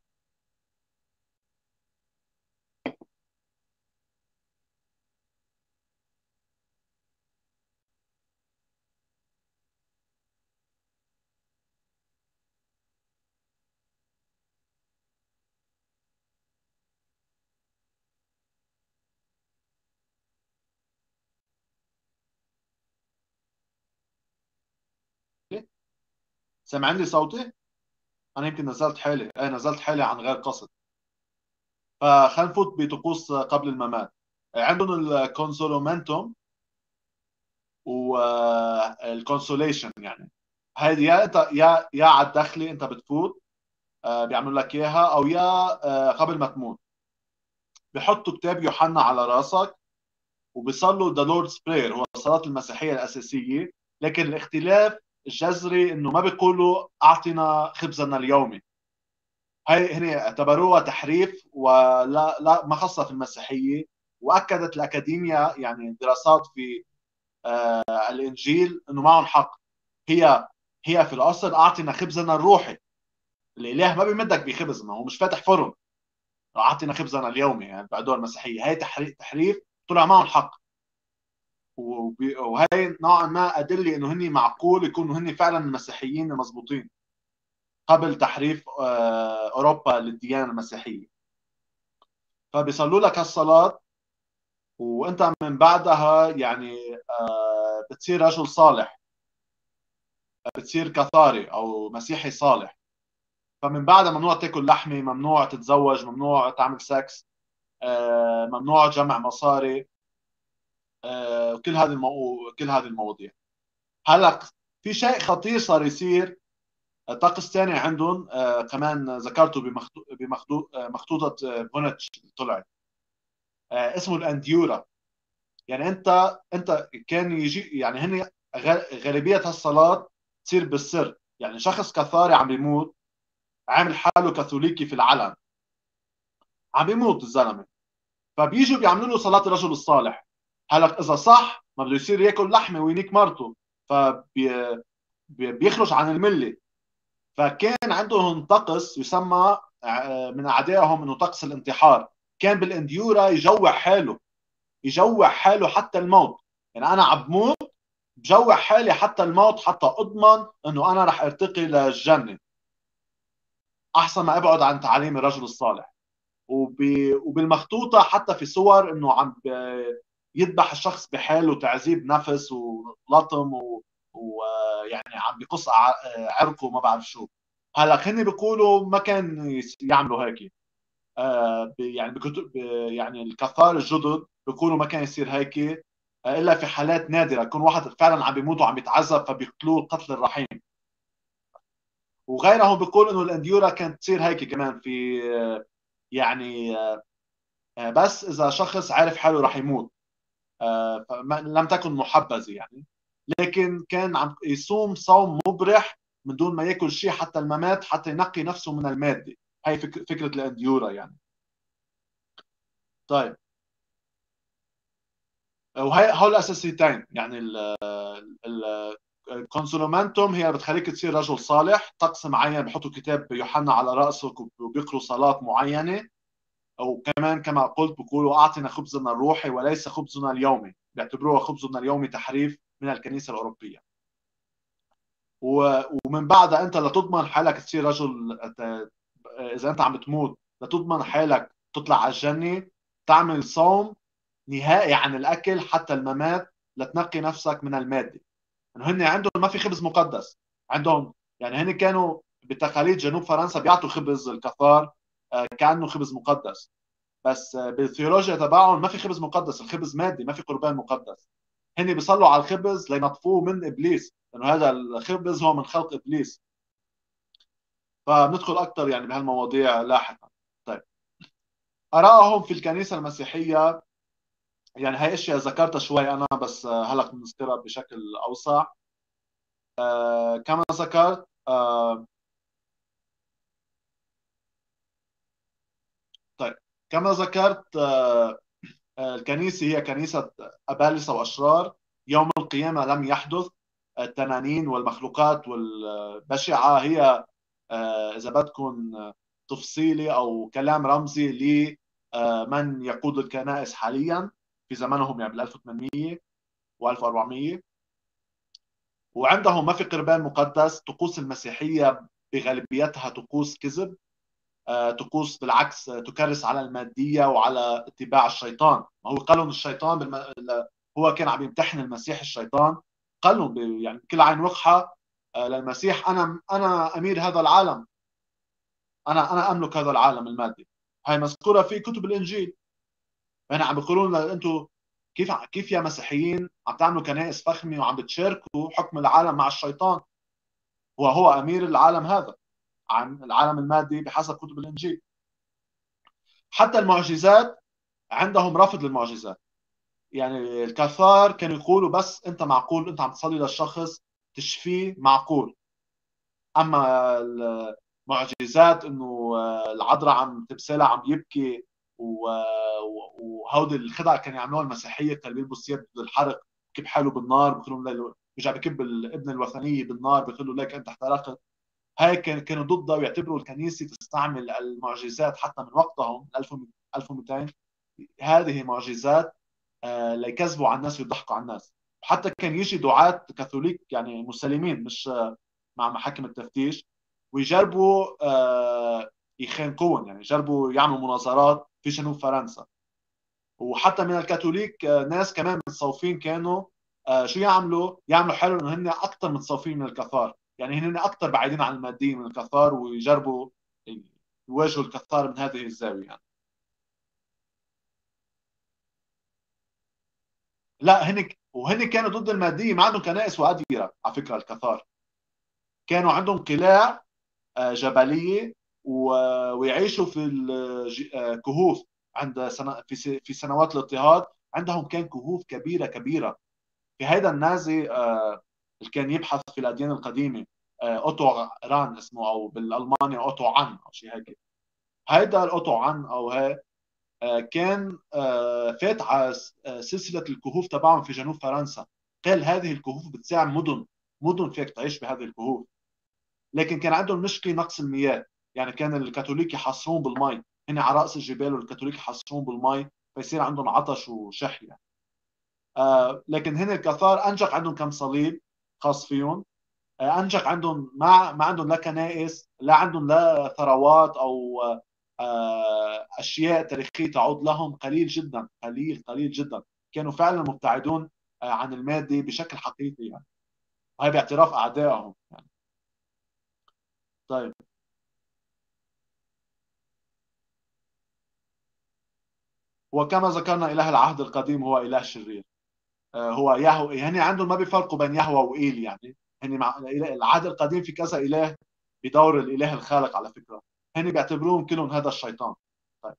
سامعين لي صوتي؟ انا يمكن نزلت حالي، ايه نزلت حالي عن غير قصد. فخلينا نفوت بطقوس قبل الممات. عندهم الكونسولومنتوم والكونسوليشن. يعني هذه يا انت يا يا على الدخلي انت بتفوت، آه، بيعملوا لك اياها، او يا آه، قبل ما تموت بحطوا كتاب يوحنا على راسك وبيصلوا ذا لوردز براير، هو الصلاه المسيحيه الاساسيه. لكن الاختلاف الجذري انه ما بيقولوا اعطنا خبزنا اليومي. هي هنا اعتبروها تحريف ولا لا ما خاصه في المسيحيه. واكدت الاكاديميا يعني دراسات في آه الانجيل انه معهم حق. هي هي في الاصل اعطنا خبزنا الروحي. الاله ما بيمدك بخبز، ما هو مش فاتح فرن. اعطنا خبزنا اليومي يعني بعدها المسيحيه. هي تحريف تحريف طلع معهم حق. وهي نوعا ما ادله انه هن معقول يكونوا هن فعلا المسيحيين المضبوطين قبل تحريف آه اوروبا للديانه المسيحيه. فبيصلوا لك الصلاه، وانت من بعدها يعني آه بتصير رجل صالح، بتصير كثاري او مسيحي صالح. فمن بعدها ممنوع تاكل لحمه، ممنوع تتزوج، ممنوع تعمل سكس، آه ممنوع جمع مصاري، آه كل هذه المو... كل هذه المواضيع. هلا في شيء خطير صار يصير. طقس ثاني عندهم آه كمان ذكرته بمخطو... بمخطو... آه مخطوطه آه فونتش طلعت، آه اسمه الانديورا. يعني انت انت كان يجي يعني هن غالبيه هالصلاه تصير بالسر. يعني شخص كثاري عم بيموت، عامل حاله كاثوليكي في العلن، عم بيموت الزلمه، فبيجوا بيعملوا له صلاه الرجل الصالح. هلا اذا صح ما بده يصير ياكل لحمه وينيك مرته، فبيخرج عن المله. فكان عندهم طقس يسمى آه، من اعدائهم انه طقس الانتحار. كان بالانديورا يجوع حاله، يجوع حاله حتى الموت. يعني انا عم بموت بجوع حالي حتى الموت، حتى اضمن انه انا رح ارتقي للجنه احسن ما ابعد عن تعاليم الرجل الصالح. وبالمخطوطه حتى في صور انه عم يذبح الشخص بحاله تعذيب نفس ولطم، ويعني عم بقص عرقه وما بعرف شو. هلا هن بيقولوا ما كان يعملوا هيك. آه يعني بكتب يعني الكثار الجدد بيقولوا ما كان يصير هيك، آه الا في حالات نادره يكون واحد فعلا عم بيموت وعم يتعذب فبيقتلوه القتل الرحيم. وغيرهم بيقول انه الانديورا كانت تصير هيك كمان في آه يعني آه بس اذا شخص عارف حاله رح يموت، آه لم تكن محبذه يعني. لكن كان عم يصوم صوم مبرح من دون ما ياكل شيء حتى الممات، حتى ينقي نفسه من الماده. هاي فك... فكره الانديورا يعني. طيب، وهي هول الاساسيتين يعني. الكونسولومنتوم هي بتخليك تصير رجل صالح، طقس معين بحطوا كتاب يوحنا على راسك وبيقروا صلاه معينه. وكمان كما قلت بيقولوا اعطنا خبزنا الروحي وليس خبزنا اليومي، بيعتبروها خبزنا اليومي تحريف من الكنيسه الاوروبيه. ومن بعدها انت لتضمن حالك تصير رجل، اذا انت عم تموت لتضمن حالك تطلع على الجنه، تعمل صوم نهائي عن الاكل حتى الممات لتنقي نفسك من الماده. انه هن عندهم ما في خبز مقدس عندهم. يعني هن كانوا بتقاليد جنوب فرنسا بيعطوا خبز الكفار آه، كانه خبز مقدس. بس آه، بالثيولوجيا تبعهم ما في خبز مقدس، الخبز مادي، ما في قربان مقدس. هن بيصلوا على الخبز لينطفوه من ابليس، لانه هذا الخبز هو من خلق ابليس. فبندخل اكثر يعني بهالمواضيع لاحقا. طيب، ارائهم في الكنيسه المسيحيه يعني هي اشياء ذكرتها شوي انا، بس آه، هلا بنذكرها بشكل اوسع. آه، كما ذكرت آه، طيب كما ذكرت آه، آه، الكنيسة هي كنيسة أبالسة وأشرار. يوم القيامة لم يحدث. التنانين والمخلوقات والبشعة هي آه، إذا بدكم آه، تفصيلي أو كلام رمزي لمن يقود الكنائس حاليا في زمنهم، يعني بال ألف وثمانمئة و ألف وأربعمئة. وعندهم ما في قربان مقدس. طقوس المسيحية بغالبيتها طقوس كذب، آه، طقوس بالعكس آه، تكرس على الماديه وعلى اتباع الشيطان. ما هو قالوا الشيطان بالم... هو كان عم يمتحن المسيح الشيطان. قال له ب... يعني كل عين وقحه آه، للمسيح، انا انا امير هذا العالم، انا انا املك هذا العالم المادي. هاي مذكوره في كتب الانجيل. هنا عم بيقولوا لنا انتم كيف كيف يا مسيحيين عم تعملوا كنائس فخمه وعم بتشاركوا حكم العالم مع الشيطان، هو هو امير العالم هذا، عن العالم المادي بحسب كتب الانجيل. حتى المعجزات عندهم رفض للمعجزات. يعني الكفار كانوا يقولوا بس انت معقول انت عم تصلي للشخص تشفيه، معقول. اما المعجزات انه العذراء عم تمثالها عم يبكي وهودي الخدع كانوا يعملوها المسيحيه، كانوا بيلبسوا ثياب ضد الحرق، بكب حاله بالنار، بيقولوا له بيرجع بكب الابن الوثنيه بالنار، بيقولوا لك انت احترقت. هاي كانوا ضدها ويعتبروا الكنيسه تستعمل المعجزات حتى من وقتهم ألف ومئتين. هذه معجزات آه، ليكذبوا على الناس ويضحكوا على الناس. حتى كان يجي دعاة كاثوليك يعني مسلمين مش آه، مع محاكم التفتيش، ويجربوا آه، يخانقون، يعني يجربوا يعملوا مناظرات في جنوب فرنسا. وحتى من الكاثوليك آه، ناس كمان متصوفين كانوا آه، شو يعملوا؟ يعملوا حلو انه هن اكثر متصوفين من الكثار، يعني هن اكثر بعيدين عن الماديين من الكثار، ويجربوا يواجهوا الكثار من هذه الزاويه يعني. لا، هن وهن كانوا ضد الماديه، ما عندهم كنائس واديره على فكره الكثار. كانوا عندهم قلاع آه، جبليه ويعيشوا في الكهوف. عند سنة في في سنوات الاضطهاد عندهم كان كهوف كبيره كبيره. في هذا النازي آه، اللي كان يبحث في الاديان القديمه آه، اوتو ران اسمه، او بالالماني اوتو عن او شيء هيك. هيدا الاوتو عن او هي آه، كان آه، فات على آه، سلسله الكهوف تبعهم في جنوب فرنسا. قال هذه الكهوف بتساعد مدن مدن فيك تعيش بهذه الكهوف. لكن كان عندهم مشكله نقص المياه. يعني كان الكاثوليك يحصرون بالمي، هنا على راس الجبال، والكاثوليك يحصرون بالمي فيصير عندهم عطش وشح يعني. آه لكن هنا الكثار انجق عندهم كم صليب خاص فيهم. آه انجق عندهم ما ما عندهم لا كنائس، لا عندهم لا ثروات او آه اشياء تاريخيه تعود لهم، قليل جدا، قليل قليل جدا. كانوا فعلا مبتعدون آه عن المادي بشكل حقيقي يعني. وهي باعتراف اعدائهم يعني. طيب، وكما ذكرنا اله العهد القديم هو اله شرير. آه هو يهوه، يعني عندهم ما بيفرقوا بين يهوه وايل يعني. هن مع العهد القديم في كذا اله بدور الاله الخالق على فكره. هن بيعتبروهم كلهم هذا الشيطان. طيب.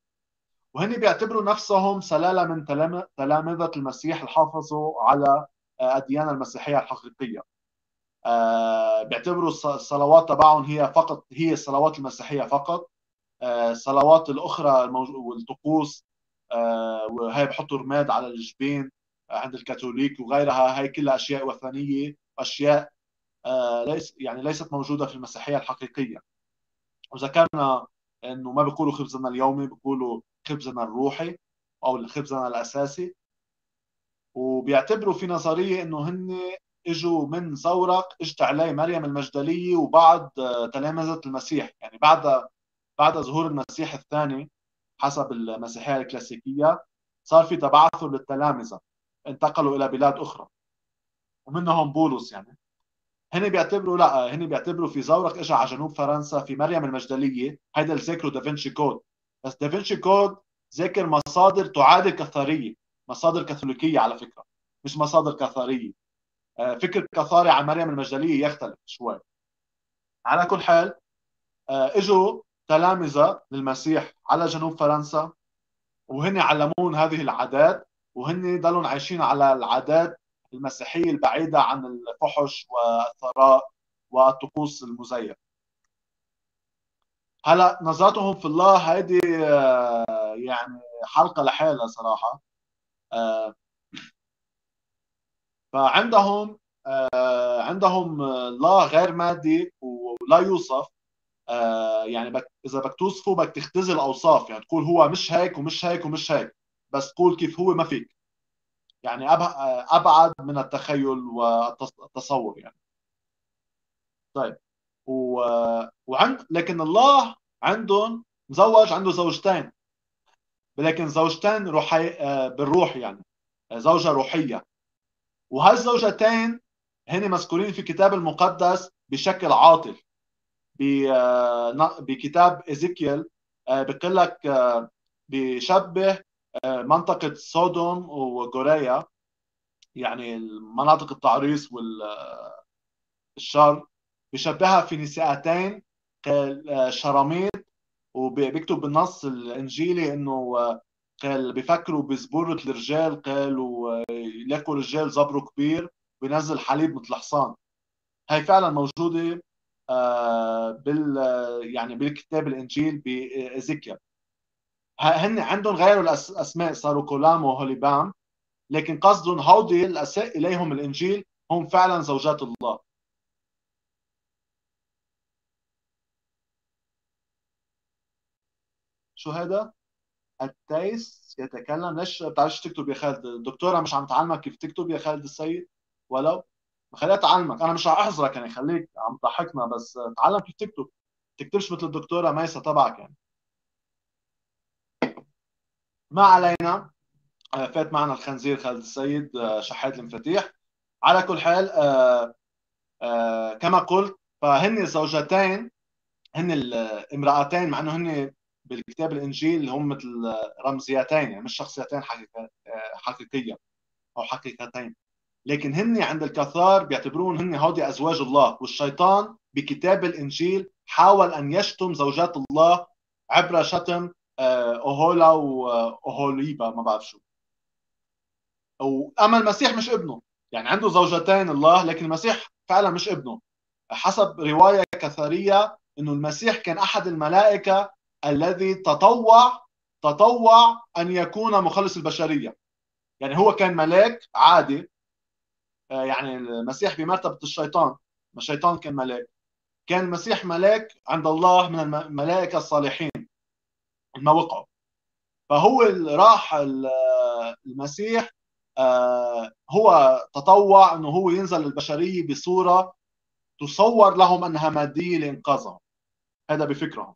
وهن بيعتبروا نفسهم سلاله من تلامذه المسيح اللي حافظوا على الديانة المسيحية الحقيقية. بيعتبروا الصلوات تبعهم هي فقط هي الصلوات المسيحية فقط. الصلوات الأخرى والطقوس وهي بحطوا رماد على الجبين عند الكاثوليك وغيرها، هي كلها أشياء وثنية، أشياء ليس يعني ليست موجودة في المسيحية الحقيقية. وذكرنا انه ما بيقولوا خبزنا اليومي، بيقولوا خبزنا الروحي او خبزنا الاساسي. وبيعتبروا في نظريه انه هن اجوا من زورق اجت عليه مريم المجدليه وبعض تلامذه المسيح، يعني بعد بعد ظهور المسيح الثاني حسب المسيحيه الكلاسيكيه صار في تبعثر للتلامذه، انتقلوا الى بلاد اخرى ومنهم بولس. يعني هن بيعتبروا لا هن بيعتبروا في زورق اجى على جنوب فرنسا في مريم المجدليه، هيدا اللي ذاكره دافنشي كود. بس دافنشي كود ذاكر مصادر تعادل كثاريه، مصادر كاثوليكيه على فكره، مش مصادر كثاريه. فكر كثاري عن مريم المجدليه يختلف شوي. على كل حال اجوا تلامذه للمسيح على جنوب فرنسا وهن علمون هذه العادات، وهن ضلوا عايشين على العادات المسيحيه البعيده عن الفحش والثراء والطقوس المزيفه. هلا نظرتهم في الله هيدي يعني حلقه لحالها صراحه. فعندهم عندهم الله غير مادي ولا يوصف. يعني بك اذا بدك توصفه بدك تختزل الاوصاف، يعني تقول هو مش هيك ومش هيك ومش هيك، بس قول كيف هو ما فيك. يعني ابعد من التخيل والتصور يعني. طيب و... وعند لكن الله عندهم مزوج، عنده زوجتين، لكن زوجتين روحي بالروح، يعني زوجة روحية. وهالزوجتين هن مذكورين في الكتاب المقدس بشكل عاطل. بكتاب إزيكيل بيقول لك بيشبه منطقة سودوم وغوريا، يعني مناطق التعريس والشر، بيشبهها في نساءتين شراميط. وبيكتب بالنص الانجيلي انه قال بيفكروا بزبورة الرجال، قالوا يلاقوا رجال زبره كبير بينزل حليب مثل حصان. هي فعلا موجوده بال يعني بالكتاب الانجيل بإزيكيل. هن عندهم غيروا الاسماء، صاروا كولام وهوليبام، لكن قصدهم هودي الاساء اليهم الانجيل هم فعلا زوجات الله. شو هذا؟ التيس يتكلم. ليش بتعرفش تكتب يا خالد؟ الدكتوره مش عم تعلمك كيف تكتب يا خالد السيد؟ ولو خليها تعلمك، انا مش رح احذرك يعني، خليك عم تضحكنا بس تعلم كيف تكتب. تكتبش مثل الدكتوره ميسة تبعك يعني. ما علينا. فات معنا الخنزير خالد السيد شحات المفاتيح. على كل حال آه آه كما قلت، فهن الزوجتين هن الامرأتين، مع انه هن بالكتاب الانجيل هم مثل رمزيتين، يعني مش شخصيتين حقيقيه او حقيقتين. لكن هن عند الكثار بيعتبرون هن هودي ازواج الله. والشيطان بكتاب الانجيل حاول ان يشتم زوجات الله عبر شتم اوهولا واوهوليبا، ما بعرف شو. واما المسيح مش ابنه، يعني عنده زوجتين الله، لكن المسيح فعلا مش ابنه. حسب روايه كثريه انه المسيح كان احد الملائكه الذي تطوع تطوع ان يكون مخلص البشريه. يعني هو كان ملاك عادي، يعني المسيح بمرتبه الشيطان، الشيطان كان ملاك. كان المسيح ملاك عند الله من الملائكه الصالحين ما وقعوا. فهو راح المسيح هو تطوع انه هو ينزل للبشريه بصوره تصور لهم انها ماديه لانقاذهم. هذا بفكرهم.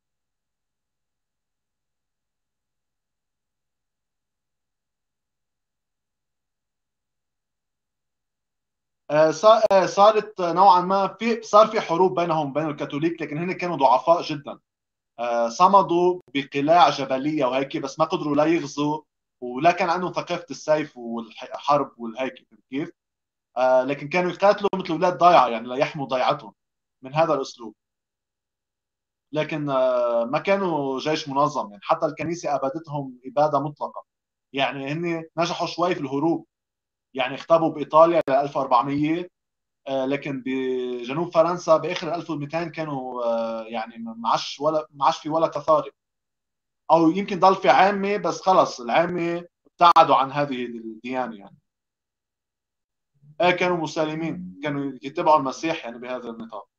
صارت نوعا ما في صار في حروب بينهم وبين الكاثوليك، لكن هن كانوا ضعفاء جدا. صمدوا بقلاع جبليه وهيك، بس ما قدروا لا يغزوا ولا كان عندهم ثقافه السيف والحرب والهيك كيف. لكن كانوا يقاتلوا مثل اولاد ضيعه، يعني لا يحموا ضيعتهم من هذا الاسلوب. لكن ما كانوا جيش منظم، يعني حتى الكنيسه ابادتهم اباده مطلقه. يعني هن نجحوا شوي في الهروب، يعني اختبوا بايطاليا ل ألف وأربعمية، لكن بجنوب فرنسا باخر ألف ومئتين كانوا يعني ما عادش ولا ما عادش في ولا كثاره، او يمكن ضل في عامه بس خلص العامه ابتعدوا عن هذه الديانه يعني. ايه كانوا مسالمين، كانوا يتبعوا المسيح يعني بهذا النطاق.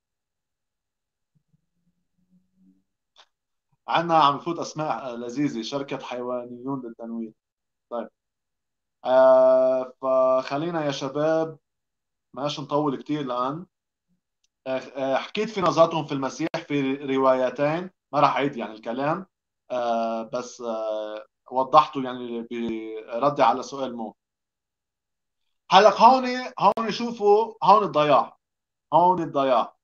عندنا عم يفوت اسماء لذيذه، شركه حيوانيون للتنوير. طيب آه فخلينا يا شباب ماش نطول كثير الان. آه آه حكيت في نظرتهم في المسيح في روايتين، ما راح اعيد يعني الكلام، آه بس آه وضحته يعني بردي على سؤال مو. هلق هون هون شوفوا هون الضياع، هون الضياع.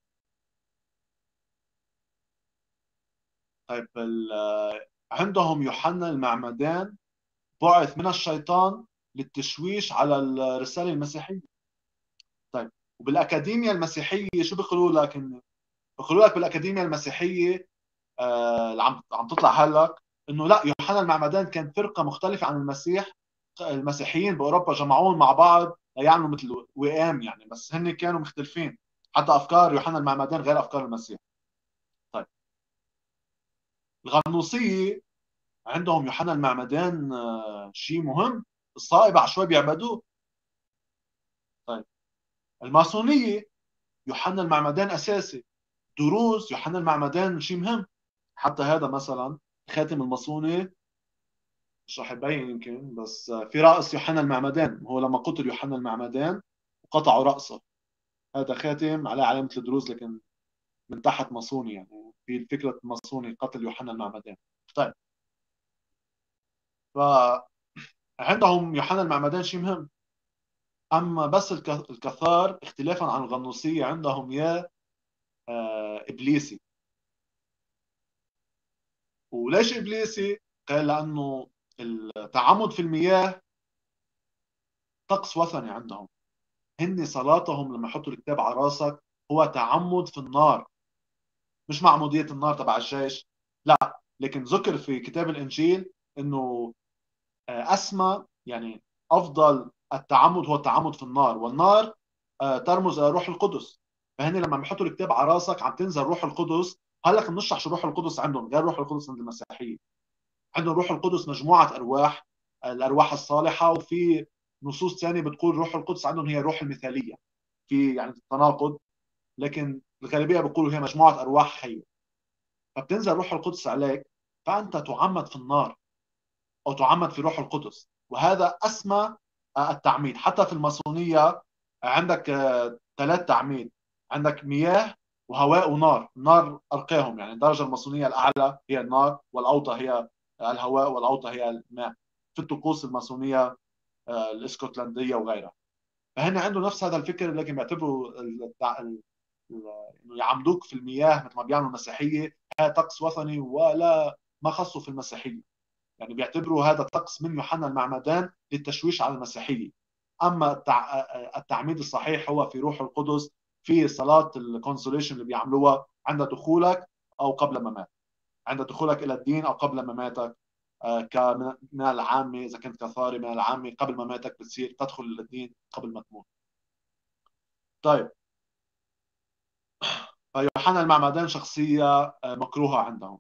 طيب عندهم يوحنا المعمدان بعث من الشيطان للتشويش على الرسالة المسيحية. طيب وبالأكاديمية المسيحية شو بيقولوا لك؟ إن بيقولوا لك بالأكاديمية المسيحية آه اللي عم عم تطلع هلق إنه لا، يوحنا المعمدان كان فرقة مختلفة عن المسيح. المسيحيين بأوروبا جمعوهم مع بعض ليعملوا مثل وئام يعني، بس هن كانوا مختلفين. حتى أفكار يوحنا المعمدان غير أفكار المسيح. طيب الغنوصية عندهم يوحنا المعمدان آه، شيء مهم، الصائب عشوائي بيعبدوه. طيب الماسونية يوحنا المعمدان أساسي، دروز يوحنا المعمدان شيء مهم. حتى هذا مثلا خاتم الماسوني مش رح يبين يمكن، بس آه، في رأس يوحنا المعمدان، هو لما قتل يوحنا المعمدان وقطعوا رأسه. هذا خاتم عليه علامة الدروز لكن من تحت ماسوني، يعني في فكرة ماسوني قتل يوحنا المعمدان. طيب فعندهم يوحنا المعمدان شيء مهم. اما بس الكثار اختلافا عن الغنوصيه عندهم يا آه ابليسي. وليش ابليسي؟ قال لانه التعمد في المياه طقس وثني عندهم. هن صلاتهم لما يحطوا الكتاب على راسك هو تعمد في النار، مش معموديه النار تبع الجيش، لا. لكن ذكر في كتاب الانجيل انه آه اسمى يعني افضل التعمد هو التعمد في النار، والنار آه ترمز الى روح القدس. فهن لما بيحطوا الكتاب على راسك عم تنزل روح القدس. هلا بنشرح شو روح القدس عندهم، غير روح القدس عند المسيحيه. عندهم روح القدس مجموعه ارواح، الارواح الصالحه، وفي نصوص ثانيه بتقول روح القدس عندهم هي الروح المثاليه، في يعني تناقض، لكن الغالبيه بيقولوا هي مجموعه ارواح حيه. فبتنزل روح القدس عليك فانت تعمد في النار او تعمد في روح القدس، وهذا اسمى التعميد. حتى في الماسونيه عندك ثلاث تعميد، عندك مياه وهواء ونار. النار ارقاهم يعني الدرجه الماسونيه الاعلى هي النار، والاوطى هي الهواء، والاوطى هي الماء في الطقوس الماسونيه الاسكتلنديه وغيرها. فهن عندهم نفس هذا الفكر، لكن بيعتبروا انه يعمدوك في المياه مثل ما بيعملوا المسيحيه هذا طقس وثني ولا ما خصه في المسيحيه. يعني بيعتبروا هذا طقس من يوحنا المعمدان للتشويش على المسيحيه. اما التعميد الصحيح هو في روح القدس، في صلاه الكونسوليشن اللي بيعملوها عند دخولك او قبل مماتك، عند دخولك الى الدين او قبل مماتك. من العامه اذا كنت كثاري من العامه قبل مماتك بتصير تدخل الدين قبل ما تموت. طيب فيوحنا المعمدان شخصيه مكروهه عندهم.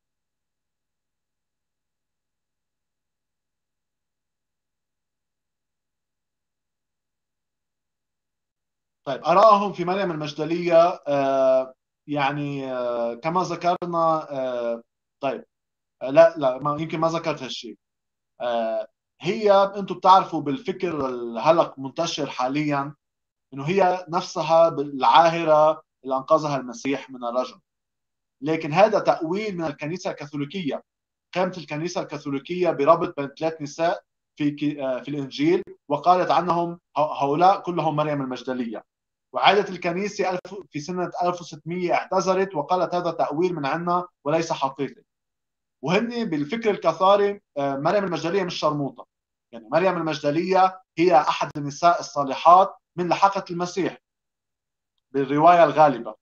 طيب آرائهم في مريم المجدلية آه يعني آه كما ذكرنا. آه طيب آه لا لا ما يمكن ما ذكرت هالشيء. آه هي انتم بتعرفوا بالفكر الهلق منتشر حاليا انه هي نفسها العاهرة اللي انقذها المسيح من الرجم. لكن هذا تأويل من الكنيسة الكاثوليكية. قامت الكنيسة الكاثوليكية بربط بين ثلاث نساء في في الإنجيل، وقالت عنهم هؤلاء كلهم مريم المجدلية. وعادت الكنيسة في سنة ألف وستمئة اعتذرت وقالت هذا تأويل من عنا وليس حقيقي. وهن بالفكر الكاثاري مريم المجدلية مش شرموطة، يعني مريم المجدلية هي أحد النساء الصالحات من لحقة المسيح بالرواية الغالبة.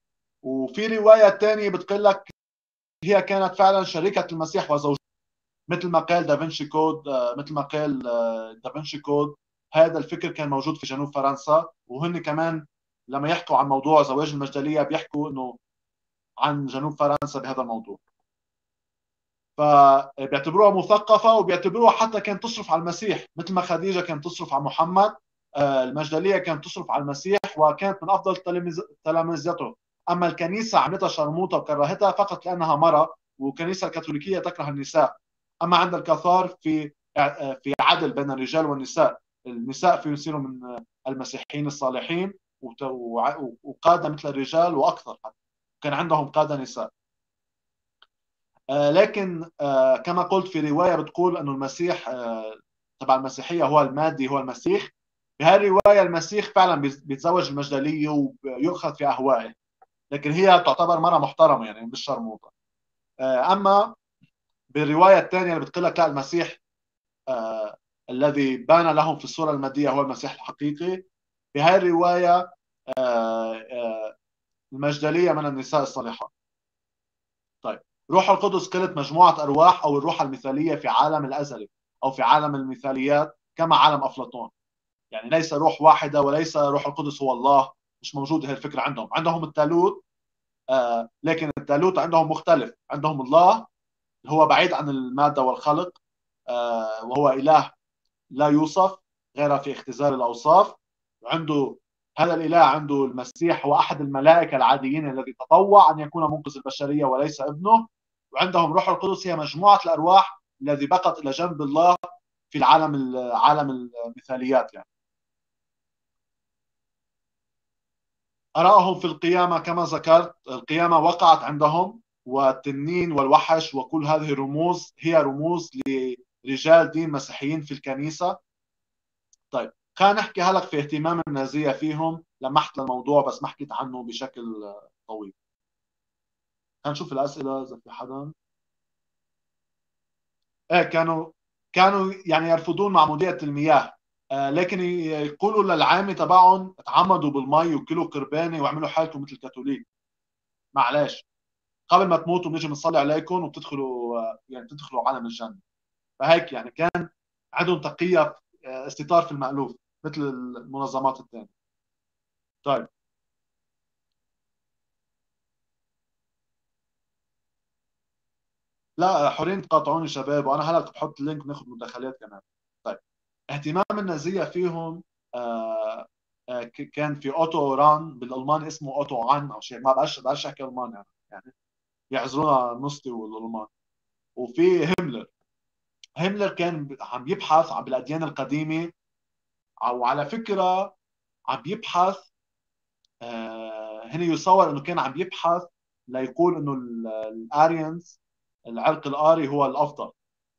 وفي رواية ثانية بتقول لك هي كانت فعلا شريكة المسيح وزوجته، مثل ما قال دافنشي كود، مثل ما قال دافنشي كود، هذا الفكر كان موجود في جنوب فرنسا. وهن كمان لما يحكوا عن موضوع زواج المجدليه بيحكوا انه عن جنوب فرنسا بهذا الموضوع. فبيعتبروها مثقفه، وبيعتبروها حتى كانت تصرف على المسيح، مثل ما خديجه كانت تصرف على محمد. المجدليه كانت تصرف على المسيح وكانت من افضل تلامذته. اما الكنيسه عملتها شرموطه وكرهتها فقط لانها مراه، والكنيسه الكاثوليكيه تكره النساء. اما عند الكاثار في في عدل بين الرجال والنساء. النساء فيهم يصيروا من المسيحيين الصالحين وقاده مثل الرجال واكثر حتى. كان عندهم قاده نساء. لكن كما قلت في روايه بتقول انه المسيح تبع المسيحيه هو المادي، هو المسيح. بهذه الروايه المسيح فعلا بيتزوج المجدليه ويؤخذ في اهوائه، لكن هي تعتبر مرة محترمه يعني مش شرموطه. اما بالروايه الثانيه اللي بتقول لك لا، المسيح آه الذي بان لهم في الصوره الماديه هو المسيح الحقيقي. بهذه الروايه آه آه المجدليه من النساء الصالحات. طيب، روح القدس كانت مجموعه ارواح او الروح المثاليه في عالم الازلي او في عالم المثاليات كما عالم افلاطون. يعني ليس روح واحده وليس روح القدس هو الله، مش موجوده هي الفكره عندهم. عندهم الثالوث، آه لكن الثالوث عندهم مختلف. عندهم الله هو بعيد عن الماده والخلق، آه وهو اله لا يوصف غير في اختزال الاوصاف. عنده هذا الاله، عنده المسيح هو احد الملائكه العاديين الذي تطوع ان يكون منقذ البشريه وليس ابنه. وعندهم روح القدس هي مجموعه الارواح الذي بقت الى جنب الله في العالم عالم المثاليات. يعني أراهم في القيامة كما ذكرت، القيامة وقعت عندهم، والتنين والوحش وكل هذه الرموز هي رموز لرجال دين مسيحيين في الكنيسة. طيب، خلينا نحكي هلق في اهتمام النازية فيهم. لمحت للموضوع بس ما حكيت عنه بشكل طويل. خلينا نشوف الأسئلة إذا في حدا. إيه، كانوا كانوا يعني يرفضون معمودية المياه، آه لكن يقولوا للعامة تبعهم تعمدوا بالمي وكلوا قربانة واعملوا حالكم مثل الكاثوليك. معلش، قبل ما تموتوا بنيجي بنصلي عليكم وبتدخلوا، يعني بتدخلوا عالم الجنه. فهيك يعني كان عندهم تقيه، استتار في المألوف مثل المنظمات الثانيه. طيب، لا حرين تقاطعوني شباب، وانا هلا بحط اللينك وناخذ مداخلات كمان. طيب، اهتمام النازيه فيهم آه آه كان في اوتو ران، بالالماني اسمه اوتو عن او شيء، ما بعرفش بعرفش احكي الماني يعني, يعني يعذرونا نصتي والالمان. وفي هيملر. هيملر كان عم يبحث عن بالاديان القديمه، وعلى فكره عم يبحث، آه هنا يصور انه كان عم يبحث ليقول انه الاريانز، العرق الاري هو الافضل.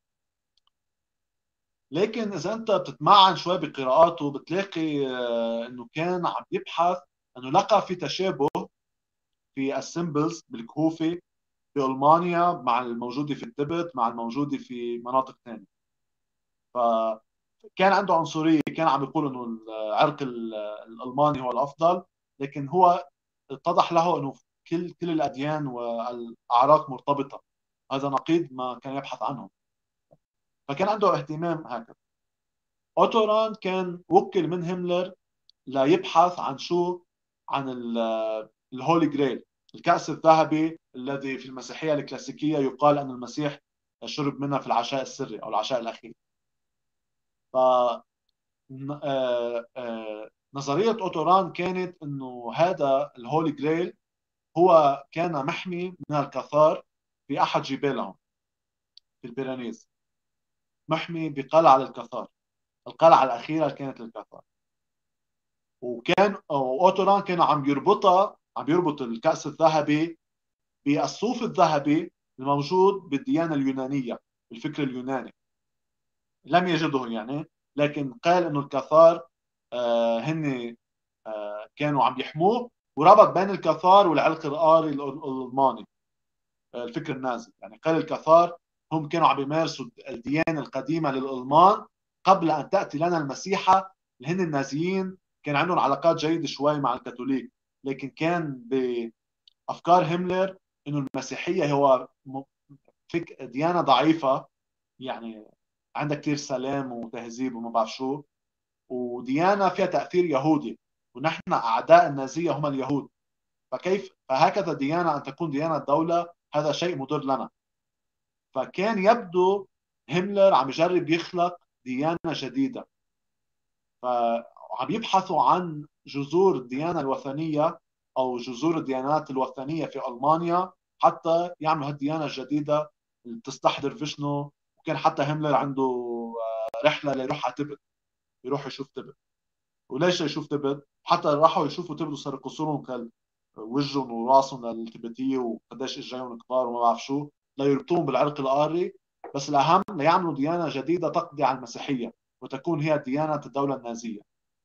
لكن اذا انت بتتمعن شوي بقراءاته بتلاقي آه انه كان عم يبحث، انه لقى في تشابه في السيمبلز بالكهوفي بالمانيا مع الموجوده في التبت مع الموجوده في مناطق ثانيه. فكان عنده عنصريه، كان عم يقول انه العرق الالماني هو الافضل، لكن هو اتضح له انه كل كل الاديان والاعراق مرتبطه. هذا نقيض ما كان يبحث عنه. فكان عنده اهتمام هكذا. اوتوران كان وكل من هيملر ليبحث عن شو؟ عن الهولي جريل، الكأس الذهبي الذي في المسيحية الكلاسيكية يقال أن المسيح شرب منها في العشاء السري أو العشاء الأخير. ف نظرية أوتوران كانت أنه هذا الهولي جريل هو كان محمي من الكثار في أحد جبالهم في البيرانيز، محمي بقلعة للكثار. القلعة الأخيرة كانت للكثار. وكان أوتوران كان عم يربطها، عم يربط الكأس الذهبي بالصوف الذهبي الموجود بالديانة اليونانية، الفكر اليوناني. لم يجده يعني، لكن قال أنه الكثار آه هن آه كانوا عم يحموه، وربط بين الكثار والعلق الآري الألماني، الفكر النازي. يعني قال الكثار هم كانوا عم يمارسوا الديانة القديمة للألمان قبل أن تأتي لنا المسيحة. اللي هن النازيين كان عندهم علاقات جيدة شوي مع الكاثوليك، لكن كان بأفكار هيملر إنه المسيحية هو ديانة ضعيفة يعني عندها كثير سلام وتهذيب وما بعرف شو، وديانه فيها تاثير يهودي، ونحن اعداء النازيه هم اليهود. فكيف فهكذا ديانه ان تكون ديانه دوله، هذا شيء مضر لنا. فكان يبدو هتلر عم يجرب يخلق ديانه جديده، فعم يبحثوا عن جذور الديانه الوثنيه او جذور الديانات الوثنيه في المانيا، حتى يعملوا هالديانه الجديده اللي بتستحضر فيشنو. وكان حتى هيملر عنده آه، رحله ليروح على تبت، يروح يشوف تبت. وليش يشوف تبت؟ حتى راحوا يشوفوا تبت وصار يقصرهم كال وجههم وراسهم للتبتيه، وقديش اجريهم كبار وما بعرف شو، ليربطوهم بالعرق الآري. بس الأهم ليعملوا ديانة جديدة تقضي على المسيحية، وتكون هي ديانة الدولة النازية.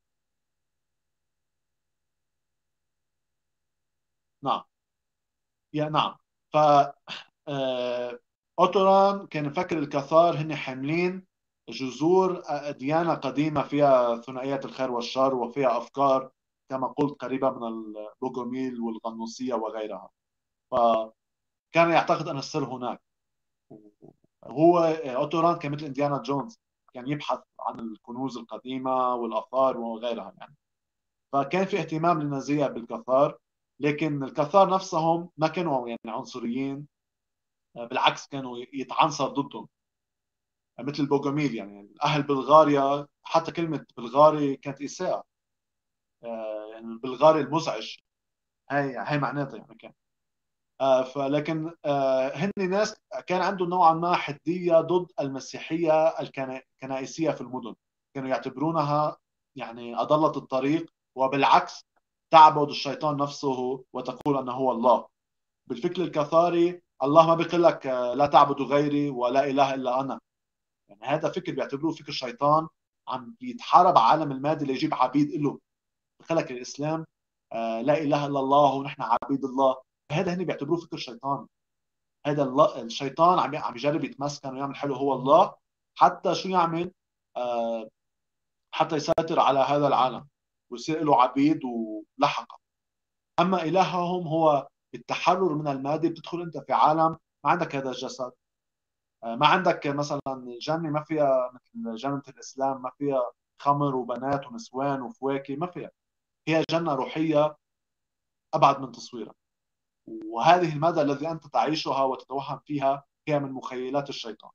نعم. يا نعم. ف آه، أوتوران كان مفكر الكثار هن حاملين جذور آه، ديانة قديمة فيها ثنائية الخير والشر، وفيها أفكار كما قلت قريبة من البوغوميل والغنوصية وغيرها. فكان يعتقد أن السر هناك. هو أوتوران كان مثل إنديانا جونز، كان يبحث عن الكنوز القديمة والآثار وغيرها يعني. فكان في اهتمام للنازية بالكثار، لكن الكثار نفسهم ما كانوا يعني عنصريين، بالعكس كانوا يتعنصر ضدهم مثل البوغوميل. يعني أهل بلغاريا، حتى كلمة بلغاري كانت إساءة، آه، يعني البلغاري المزعج، هاي هاي معناتها يعني كان. آه، فلكن آه، هن ناس كان عندهم نوعا ما حدية ضد المسيحية الكنائسية في المدن. كانوا يعتبرونها يعني أضلت الطريق، وبالعكس تعبد الشيطان نفسه وتقول أنه هو الله. بالفكر الكثاري الله ما بيقول لك آه، لا تعبدوا غيري ولا إله إلا أنا. يعني هذا فكر بيعتبروه فكر شيطان، عم بيتحارب على العالم المادي ليجيب عبيد له. بخلك الإسلام آه، لا إله إلا الله ونحن عبيد الله. هذا هن بيعتبروه فكر شيطاني. هذا الله الشيطان عم عم يجرب يتمسكن ويعمل حلو هو الله، حتى شو يعمل؟ آه حتى يسيطر على هذا العالم ويصير له عبيد ولحقه. اما الههم هو بالتحرر من المادي. بتدخل انت في عالم ما عندك هذا الجسد، آه ما عندك مثلا جنه ما فيها مثل جنه الاسلام، ما فيها خمر وبنات ونسوان وفواكه، ما فيها. هي جنه روحيه ابعد من تصويرها. وهذه المدى الذي انت تعيشها وتتوهم فيها هي من مخيلات الشيطان.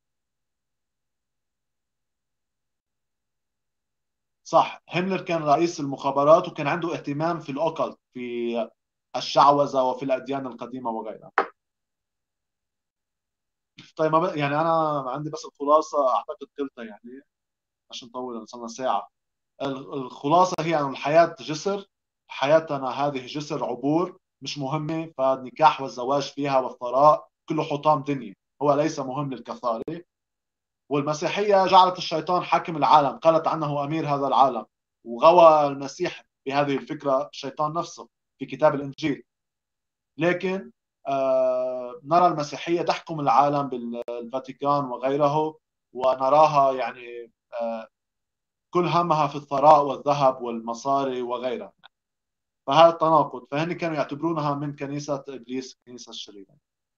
صح. هيملر كان رئيس المخابرات، وكان عنده اهتمام في الأوكل، في الشعوذة وفي الأديان القديمة وغيرها. طيب ما ب... يعني أنا عندي بس الخلاصة، أعتقد قلتها يعني عشان نطول، صرنا ساعة. ال- الخلاصة هي أن الحياة جسر، حياتنا هذه جسر عبور مش مهمة. فالنكاح والزواج فيها والثراء كله حطام دنيا، هو ليس مهم للكثارة. والمسيحية جعلت الشيطان حاكم العالم، قالت عنه أمير هذا العالم. وغوى المسيح بهذه الفكرة الشيطان نفسه في كتاب الإنجيل. لكن آه نرى المسيحية تحكم العالم بالفاتيكان وغيره، ونراها يعني آه كل همها في الثراء والذهب والمصاري وغيرها. فهذا التناقض، فهن كانوا يعتبرونها من كنيسة إبليس، كنيسة الشريرة.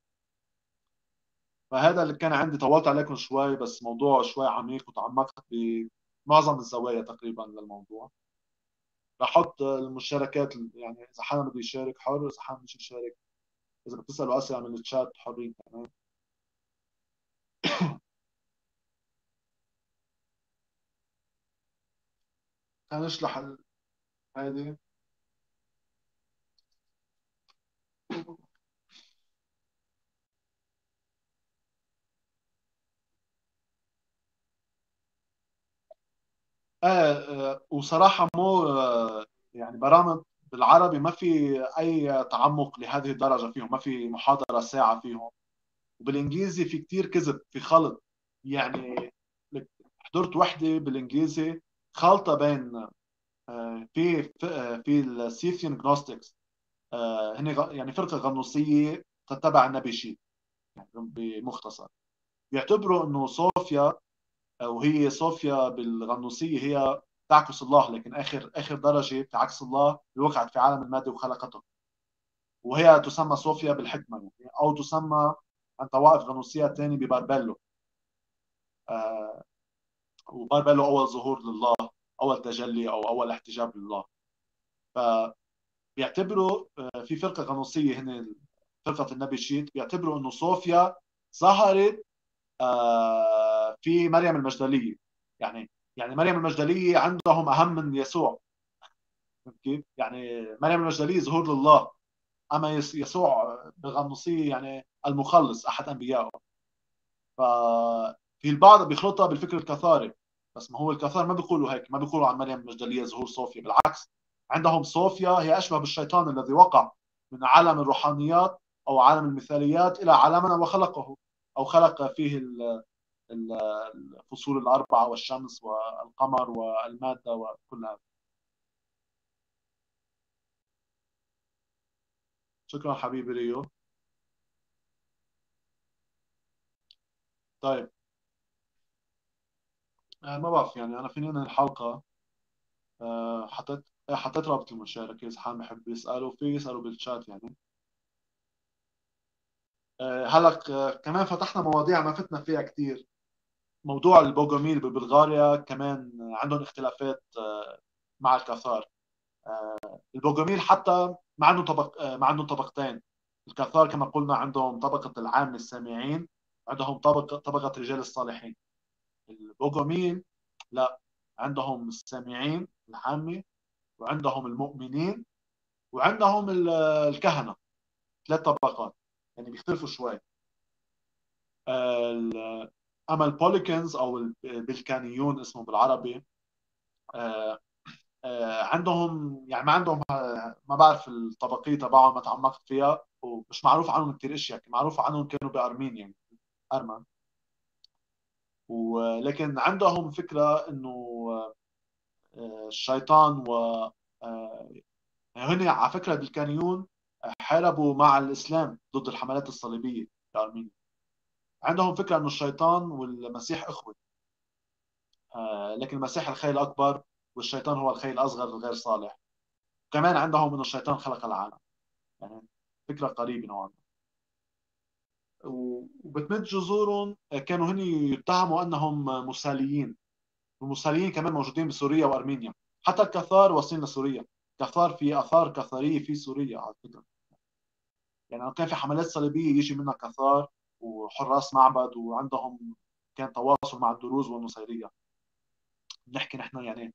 فهذا اللي كان عندي. طولت عليكم شوي، بس موضوع شوي عميق، وتعمقت بمعظم الزوايا تقريبا للموضوع. رح احط المشاركات، يعني اذا حدا بده يشارك حر، اذا حدا مش يشارك، اذا بتسالوا اسئله من الشات حرين كمان. خلينا نشرح ال- هذه. آه, آه وصراحه مو آه يعني برامج بالعربي ما في اي تعمق لهذه الدرجه فيهم، ما في محاضره ساعه فيهم. وبالانجليزي في كتير كذب، في خلط يعني. حضرت وحده بالانجليزي خالطه بين آه، في في في السيثيان جنوستكس، هن غ- يعني فرقه غنوصيه تتبع النبي شيء، يعني بمختصر. بيعتبروا انه صوفيا، وهي صوفيا بالغنوصيه هي تعكس الله، لكن اخر اخر درجه في عكس الله اللي وقعت في عالم الماده وخلقته. وهي تسمى صوفيا بالحكمه يعني، او تسمى عن طوائف غنوصيه ثانيه بباربيلو. آه، وبابل اول ظهور لله، اول تجلي او اول احتجاب لله. فبيعتبروا آه، في فرقه غنوصيه هنا، فرقه النبي شيت، بيعتبروا انه صوفيا ظهرت آه، في مريم المجدليه. يعني يعني مريم المجدليه عندهم اهم من يسوع. فهمت كيف؟ يعني مريم المجدليه ظهور لله، اما يس- يسوع بغنوصيه يعني المخلص، احد انبيائه. ففي البعض بيخلطها بالفكر الكثاري، بس ما هو الكثار ما بيقولوا هيك، ما بيقولوا عن مريم المجدليه ظهور صوفيا، بالعكس. عندهم صوفيا هي اشبه بالشيطان الذي وقع من عالم الروحانيات او عالم المثاليات الى عالمنا وخلقه، او خلق فيه ال- ال- الفصول الاربعه والشمس والقمر والماده وكل هذا. شكرا حبيبي ريو. طيب، آه، ما بعرف يعني، انا فيني انهي الحلقه. آه، حطيت آه، حطيت رابط المشاركه، اذا حد بحب يساله في يساله بالشات يعني. آه، هلا آه، كمان فتحنا مواضيع ما فتنا فيها كثير. موضوع البوغوميل ببلغاريا كمان عندهم اختلافات آه، مع الكاثار. البوغوميل حتى ما عندهم طبق آه، ما عندهم طبقتين. الكاثار كما قلنا عندهم طبقة العام السامعين، عندهم طبقة طبقة رجال الصالحين. البوغوميل لا، عندهم السامعين العامة، وعندهم المؤمنين، وعندهم ال- الكهنة. ثلاث طبقات، يعني بيختلفوا شوي. ال- اما البوليكنز او البلكانيون اسمه بالعربي، آه، آه، عندهم يعني ما عندهم آه، ما بعرف الطبقيه تبعهم، ما تعمقت فيها، ومش معروف عنهم كثير اشياء. معروف عنهم كانوا بارمينيا يعني، ارمن. ولكن عندهم فكره انه آه، الشيطان و آه، هن على فكره البلكانيون حاربوا مع الاسلام ضد الحملات الصليبيه بارمينيا. عندهم فكره انه الشيطان والمسيح اخوه، آه، لكن المسيح الخير الأكبر، والشيطان هو الخير الأصغر الغير صالح. كمان عندهم أن الشيطان خلق العالم. يعني فكرة قريبة نوعا ما. وبتمد جذورهم كانوا هن يتهموا أنهم مساليين. والمساليين كمان موجودين بسوريا وأرمينيا. حتى الكثار واصلين لسوريا. كثار، في آثار كثارية في سوريا على فكرة. يعني كان في حملات صليبية يجي منها كثار وحراس معبد، وعندهم كان تواصل مع الدروز والنصيرية. بنحكي نحن يعني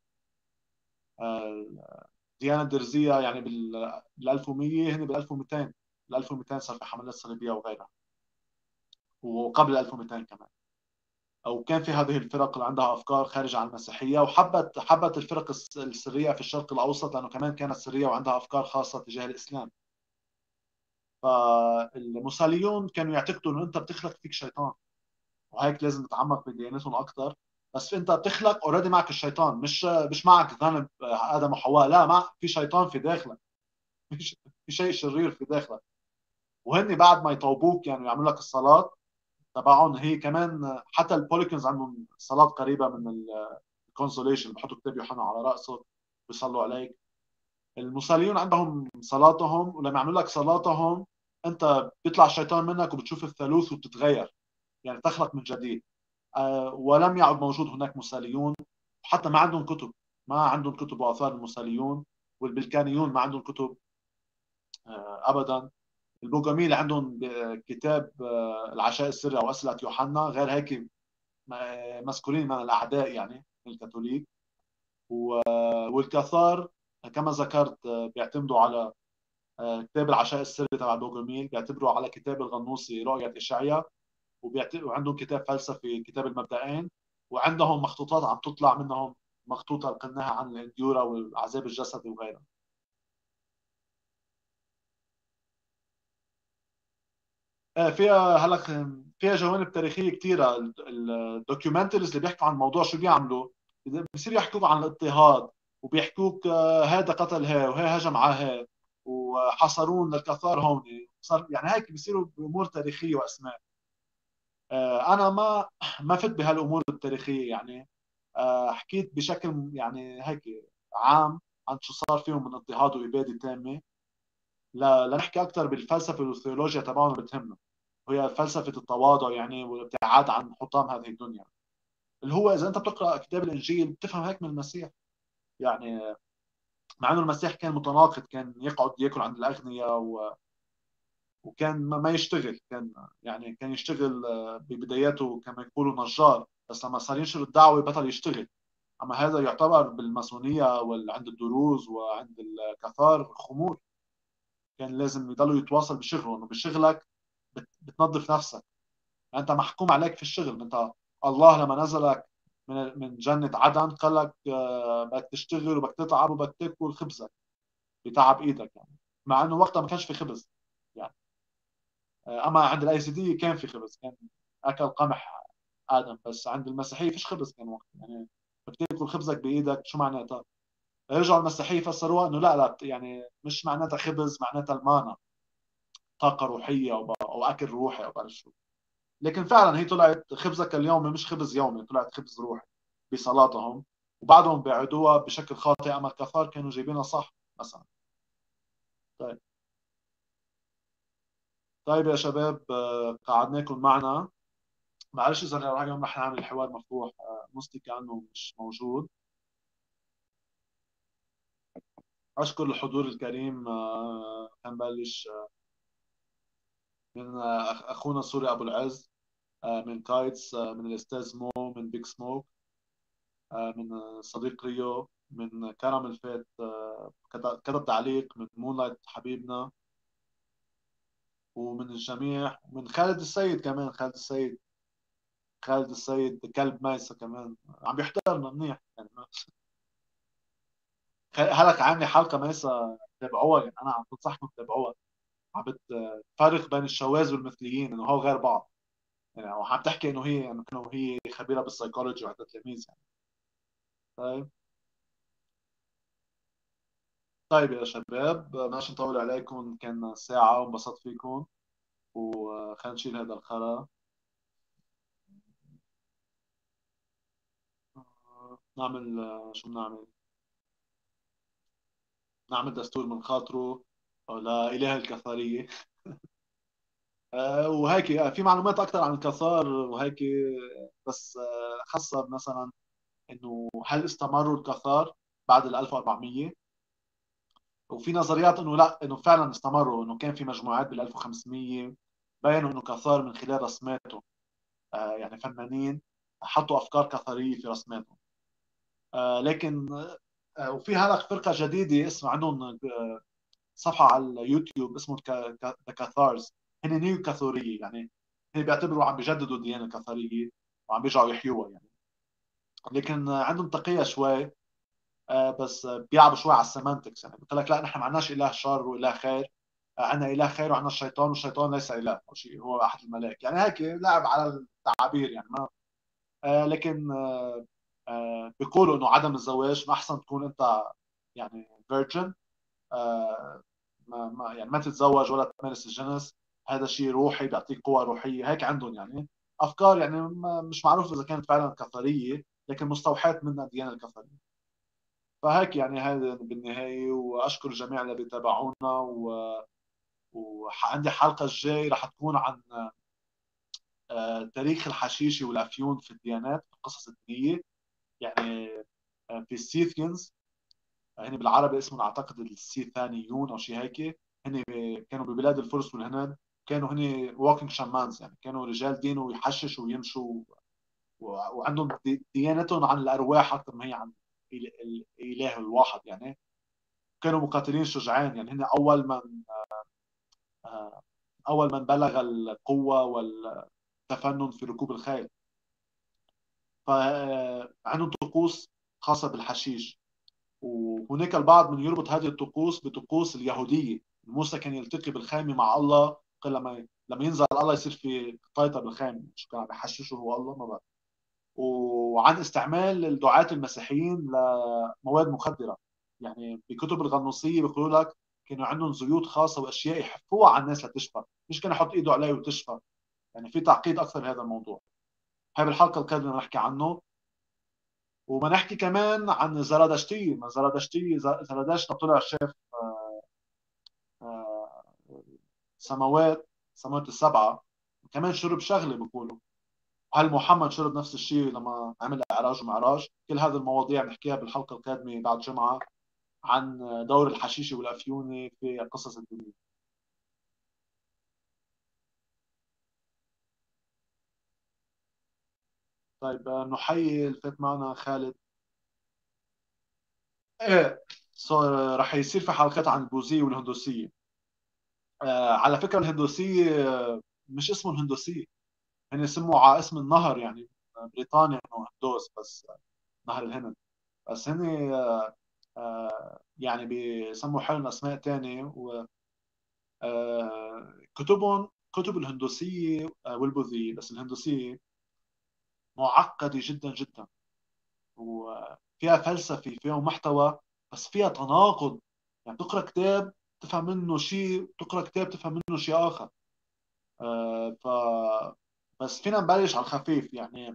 آه، ديانة درزية يعني بال بال ألف ومية، هن بال ألف ومئتين. بال ألف ومئتين صار في حملات صليبية وغيرها، وقبل ألف ومئتين كمان. او كان في هذه الفرق اللي عندها افكار خارجه عن المسيحيه، وحبت حبت الفرق الس- السريه في الشرق الاوسط، لانه كمان كانت سريه وعندها افكار خاصه تجاه الاسلام. فالموساليون كانوا يعتقدوا انه انت بتخلق فيك شيطان، وهيك لازم نتعمق بديانتهم اكثر. بس انت بتخلق اوريدي معك الشيطان، مش مش معك ذنب آه، ادم وحواء، لا، مع في شيطان في داخلك. في في شيء شرير في داخلك. وهن بعد ما يطوبوك يعني يعملوا لك الصلاه تبعهم. هي كمان حتى البوليكنز عندهم صلاه قريبه من الكونسوليشن، بحطوا كتاب يوحنا على راسه بيصلوا عليك. المصليون عندهم صلاتهم، ولما يعملوا لك صلاتهم انت بيطلع الشيطان منك وبتشوف الثالوث وبتتغير، يعني تخلق من جديد. أه، ولم يعد موجود هناك مساليون. حتى ما عندهم كتب، ما عندهم كتب واثار المساليون. والبلكانيون ما عندهم كتب أه ابدا. البوغاميل عندهم كتاب آه، العشاء السري او اسئله يوحنا، غير هيك مذكورين من الاعداء يعني الكاثوليك. والكاثار كما ذكرت آه، بيعتمدوا على آه، كتاب العشاء السري تبع بوغاميل، بيعتبروا على كتاب الغنوصي رؤية إشعيا. وعندهم كتاب فلسفي كتاب المبدئين. وعندهم مخطوطات عم تطلع منهم، مخطوطة قلناها عن الانديورا والعذاب الجسدي وغيرها. آه، فيها هلا فيها جوانب تاريخيه كثيره. الدوكيومنتريز اللي بيحكوا عن الموضوع شو بيعملوا؟ بصير يحكوك عن الاضطهاد، وبيحكوك آه، هذا قتل هي وهي هجم على هي، وحصرون للكثار هون. صار يعني هيك بيصيروا بامور تاريخيه واسماء. آه، انا ما ما فت بهالامور التاريخيه يعني. آه، حكيت بشكل يعني هيك عام عن شو صار فيهم من اضطهاد واباده تامه. لا لنحكي اكثر بالفلسفه والثيولوجيا تبعهم اللي بتهمنا، وهي فلسفه التواضع يعني، والابتعاد عن حطام هذه الدنيا. اللي هو اذا انت بتقرا كتاب الانجيل بتفهم هيك من المسيح. يعني مع انه المسيح كان متناقض، كان يقعد ياكل عند الاغنياء و... وكان ما ما يشتغل، كان يعني كان يشتغل آه، ببداياته كما يقولوا نجار، بس لما صار ينشر الدعوه بطل يشتغل. اما هذا يعتبر بالماسونيه وعند الدروز وعند الكثار خمول. كان لازم يضلوا يتواصل بشغله، انه بشغلك بت... بتنظف نفسك. يعني انت محكوم عليك في الشغل. انت الله لما نزلك من من جنة عدن قال لك آه، بدك تشتغل وبدك تتعب وبدك تاكل خبزك بتعب ايدك يعني. مع انه وقتها ما كانش في خبز يعني. آه، اما عند الاي سي دي كان في خبز، كان اكل قمح ادم. بس عند المسيحيه فيش خبز كان وقت يعني. بتاكل خبزك بايدك شو معناتها؟ رجعوا المسيحيه فسروها انه لا لا، يعني مش معناتها خبز، معناتها المانا، طاقه روحيه او, أو اكل روحي او بعرف شو. لكن فعلا هي طلعت خبزك اليومي مش خبز يومي، طلعت خبز روحي بصلاتهم. وبعدهم بيعدوها بشكل خاطئ، اما الكفار كانوا جايبينها صح مثلا. طيب. طيب يا شباب، آه، قعدناكم معنا. معلش اذا اليوم رح نعمل الحوار مفتوح، آه، مستي كانه مش موجود. اشكر الحضور الكريم. آه، نبلش من آه، أخ- اخونا سوري ابو العز، آه، من كايتس، آه، من الاستاذ مو، من بيج سموك، آه، من آه، صديق ريو، من كرم الفات، آه، كتب كتب تعليق، من مونلايت حبيبنا، ومن الجميع، من خالد السيد كمان. خالد السيد خالد السيد كلب مايسة كمان عم بيحضرنا منيح يعني. هلك عامل حلقة مايسة، تابعوها يعني. أنا عم بنصحكم تتابعوها. عم بتفرق بين الشواذ والمثليين، إنه هو غير بعض يعني. وعم تحكي إنه هي يعني إنه هي خبيرة بالسيكولوجي وعندها تلاميذ يعني. طيب. طيب يا شباب، ماشي نطول عليكم، كان ساعة وانبسطت فيكم. وخلينا نشيل هذا الخرا. نعمل شو بنعمل؟ نعمل دستور من خاطره لإله الكثارية. آه، وهيك آه، في معلومات أكثر عن الكثار وهيك. بس آه، خاصة مثلا إنه هل استمروا الكثار بعد ال ألف وأربعمية؟ وفي نظريات إنه لا، إنه فعلا استمروا، إنه كان في مجموعات بال ألف وخمسمية بينوا إنه كثار من خلال رسماتهم. آه، يعني فنانين حطوا أفكار كثارية في رسماتهم. آه، لكن آه، وفي هلا فرقة جديدة اسمها عندهم صفحه على اليوتيوب اسمه ذا كاثارز. هن نيو كاثولية يعني. هن بيعتبروا عم بيجددوا الديانه الكاثوليكيه وعم بيرجعوا يحيوها يعني. لكن عندهم تقيه شوي. آه، بس بيلعبوا شوي على السيمانتكس يعني. بقول لك لا، نحن ما عندناش اله شر واله خير. آه، عندنا اله خير وعندنا الشيطان، والشيطان ليس اله او شيء، هو احد الملائكه يعني. هيك لعب على التعابير يعني. ما آه، لكن آه، آه، بيقولوا انه عدم الزواج ما احسن تكون انت يعني فيرجن. آه، ما ما يعني ما تتزوج ولا تمارس الجنس. هذا شيء روحي بيعطيك قوة روحية، هيك عندهم يعني أفكار يعني. ما مش معروف إذا كانت فعلا كفرية، لكن مستوحاة من الديانة الكفرية. فهيك يعني هذا بالنهاية. وأشكر الجميع اللي بيتابعونا و... وعندي حلقة الجاي رح تكون عن آه، تاريخ الحشيشة والأفيون في الديانات، في القصص الدينية يعني. آه، في السيثيانز، هن بالعربي اسمهم اعتقد السيثانيون او شيء هيك. هن كانوا ببلاد الفرس والهنود. كانوا هن walking شامانز يعني. كانوا رجال دين ويحششوا ويمشوا و... وعندهم دي... ديانتهم عن الارواح اكثر ما هي عن ال... الاله الواحد يعني. كانوا مقاتلين شجعان يعني. هن اول من آه، اول من بلغ القوه والتفنن في ركوب الخيل. فعندهم طقوس خاصه بالحشيش. وهناك البعض من يربط هذه الطقوس بطقوس اليهوديه. موسى كان يلتقي بالخيمه مع الله. قال لما لما ينزل الله يصير في قيطه بالخيمه، مش كان عم يحششه هو الله ما بقى. وعن استعمال الدعاة المسيحيين لمواد مخدره يعني. بكتب الغنوصيه بيقولوا لك كانوا عندهم زيوت خاصه واشياء يحفوها على الناس لتشفى، مش كان يحط ايده عليه وتشفى يعني. في تعقيد اكثر بهذا الموضوع. هاي بالحلقه القادمه نحكي عنه. وبنحكي كمان عن زرادشتي. ما زرادشتي زرادشت طلع شاف آه، سماوات سماوات السبعة. كمان شرب شغلة بقولوا. هل محمد شرب نفس الشيء لما عمل إعراج ومعراج؟ كل هذه المواضيع بنحكيها بالحلقة القادمة بعد جمعة، عن دور الحشيشة والأفيونة في القصص الدينية. طيب، آه، نحيي الفات معنا خالد. ايه، صار رح يصير في حلقات عن البوذية والهندوسية. آه على فكرة الهندوسية آه، مش اسمه الهندوسية، هن سموا على اسم النهر يعني. بريطانيا انه هندوس، بس آه، نهر الهند. بس هن آه آه، يعني بيسموا حالهم اسماء تانية. وكتبهم كتب الهندوسية آه، والبوذية، بس الهندوسية معقدة جدا جدا، وفيها فلسفي، فيها محتوى، بس فيها تناقض. يعني تقرا كتاب تفهم منه شيء، تقرا كتاب تفهم منه شيء اخر. آه ف بس فينا نبلش على الخفيف يعني.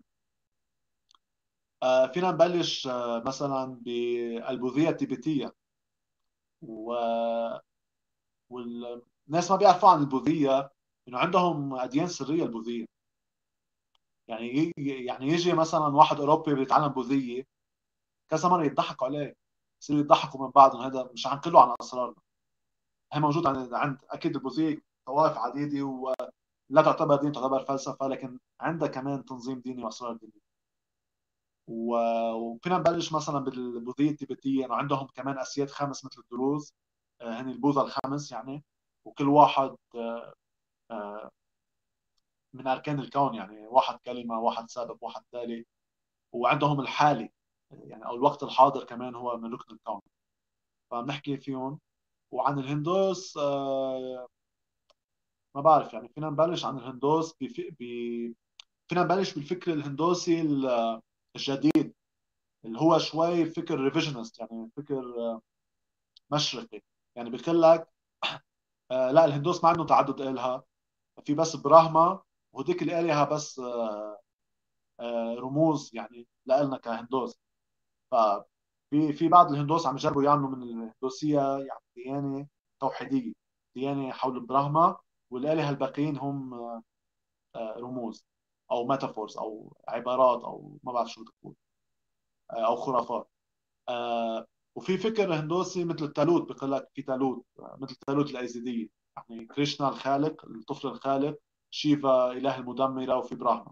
آه فينا نبلش آه مثلا بالبوذية التبتية. و... والناس ما بيعرفوا عن البوذية انه عندهم اديان سرية البوذية. يعني ي... يعني يجي مثلا واحد اوروبي بيتعلم بوذية، كذا مرة يضحكوا عليه، يصيروا يضحكوا من بعض انه هذا مش عم كله عن اسرارنا. هي موجود عند عند اكيد البوذيه طوائف عديده، ولا تعتبر دين، تعتبر فلسفه، لكن عندها كمان تنظيم ديني واسرار دينيه. و- وفينا نبلش مثلا بالبوذيه التبتيه، انه عندهم كمان اسياد خمس مثل الدروز. آه، هن البوذا الخمس يعني. وكل واحد آه، من اركان الكون، يعني واحد كلمه، واحد سابق، واحد تالي. وعندهم الحالي يعني، او الوقت الحاضر كمان هو من ركن الكون. فبنحكي فيهم. وعن الهندوس آه، ما بعرف يعني. فينا نبلش عن الهندوس بف... ب... فينا نبلش بالفكر الهندوسي ال- الجديد، اللي هو شوي فكر ريفيجنست، يعني فكر مشرقي. يعني بيقول لك آه لا، الهندوس ما عندهم تعدد آلهة، في بس براهما، وهديك الآلهة بس آه آه رموز يعني لنا كهندوس. ففي في بعض الهندوس عم يجربوا يعملوا من الهندوسية يعني ديانة توحيدية، ديانة حول براهما، والآلهة الباقيين هم آه، رموز او ميتافورز او عبارات، او ما بعرف شو بدك تقول، آه، او خرافات. آه، وفي فكر هندوسي مثل التالوت، بيقول لك في تالوت آه، مثل التالوت الايزيديه، يعني كريشنا الخالق، الطفل الخالق، شيفا اله المدمره، وفي براهما.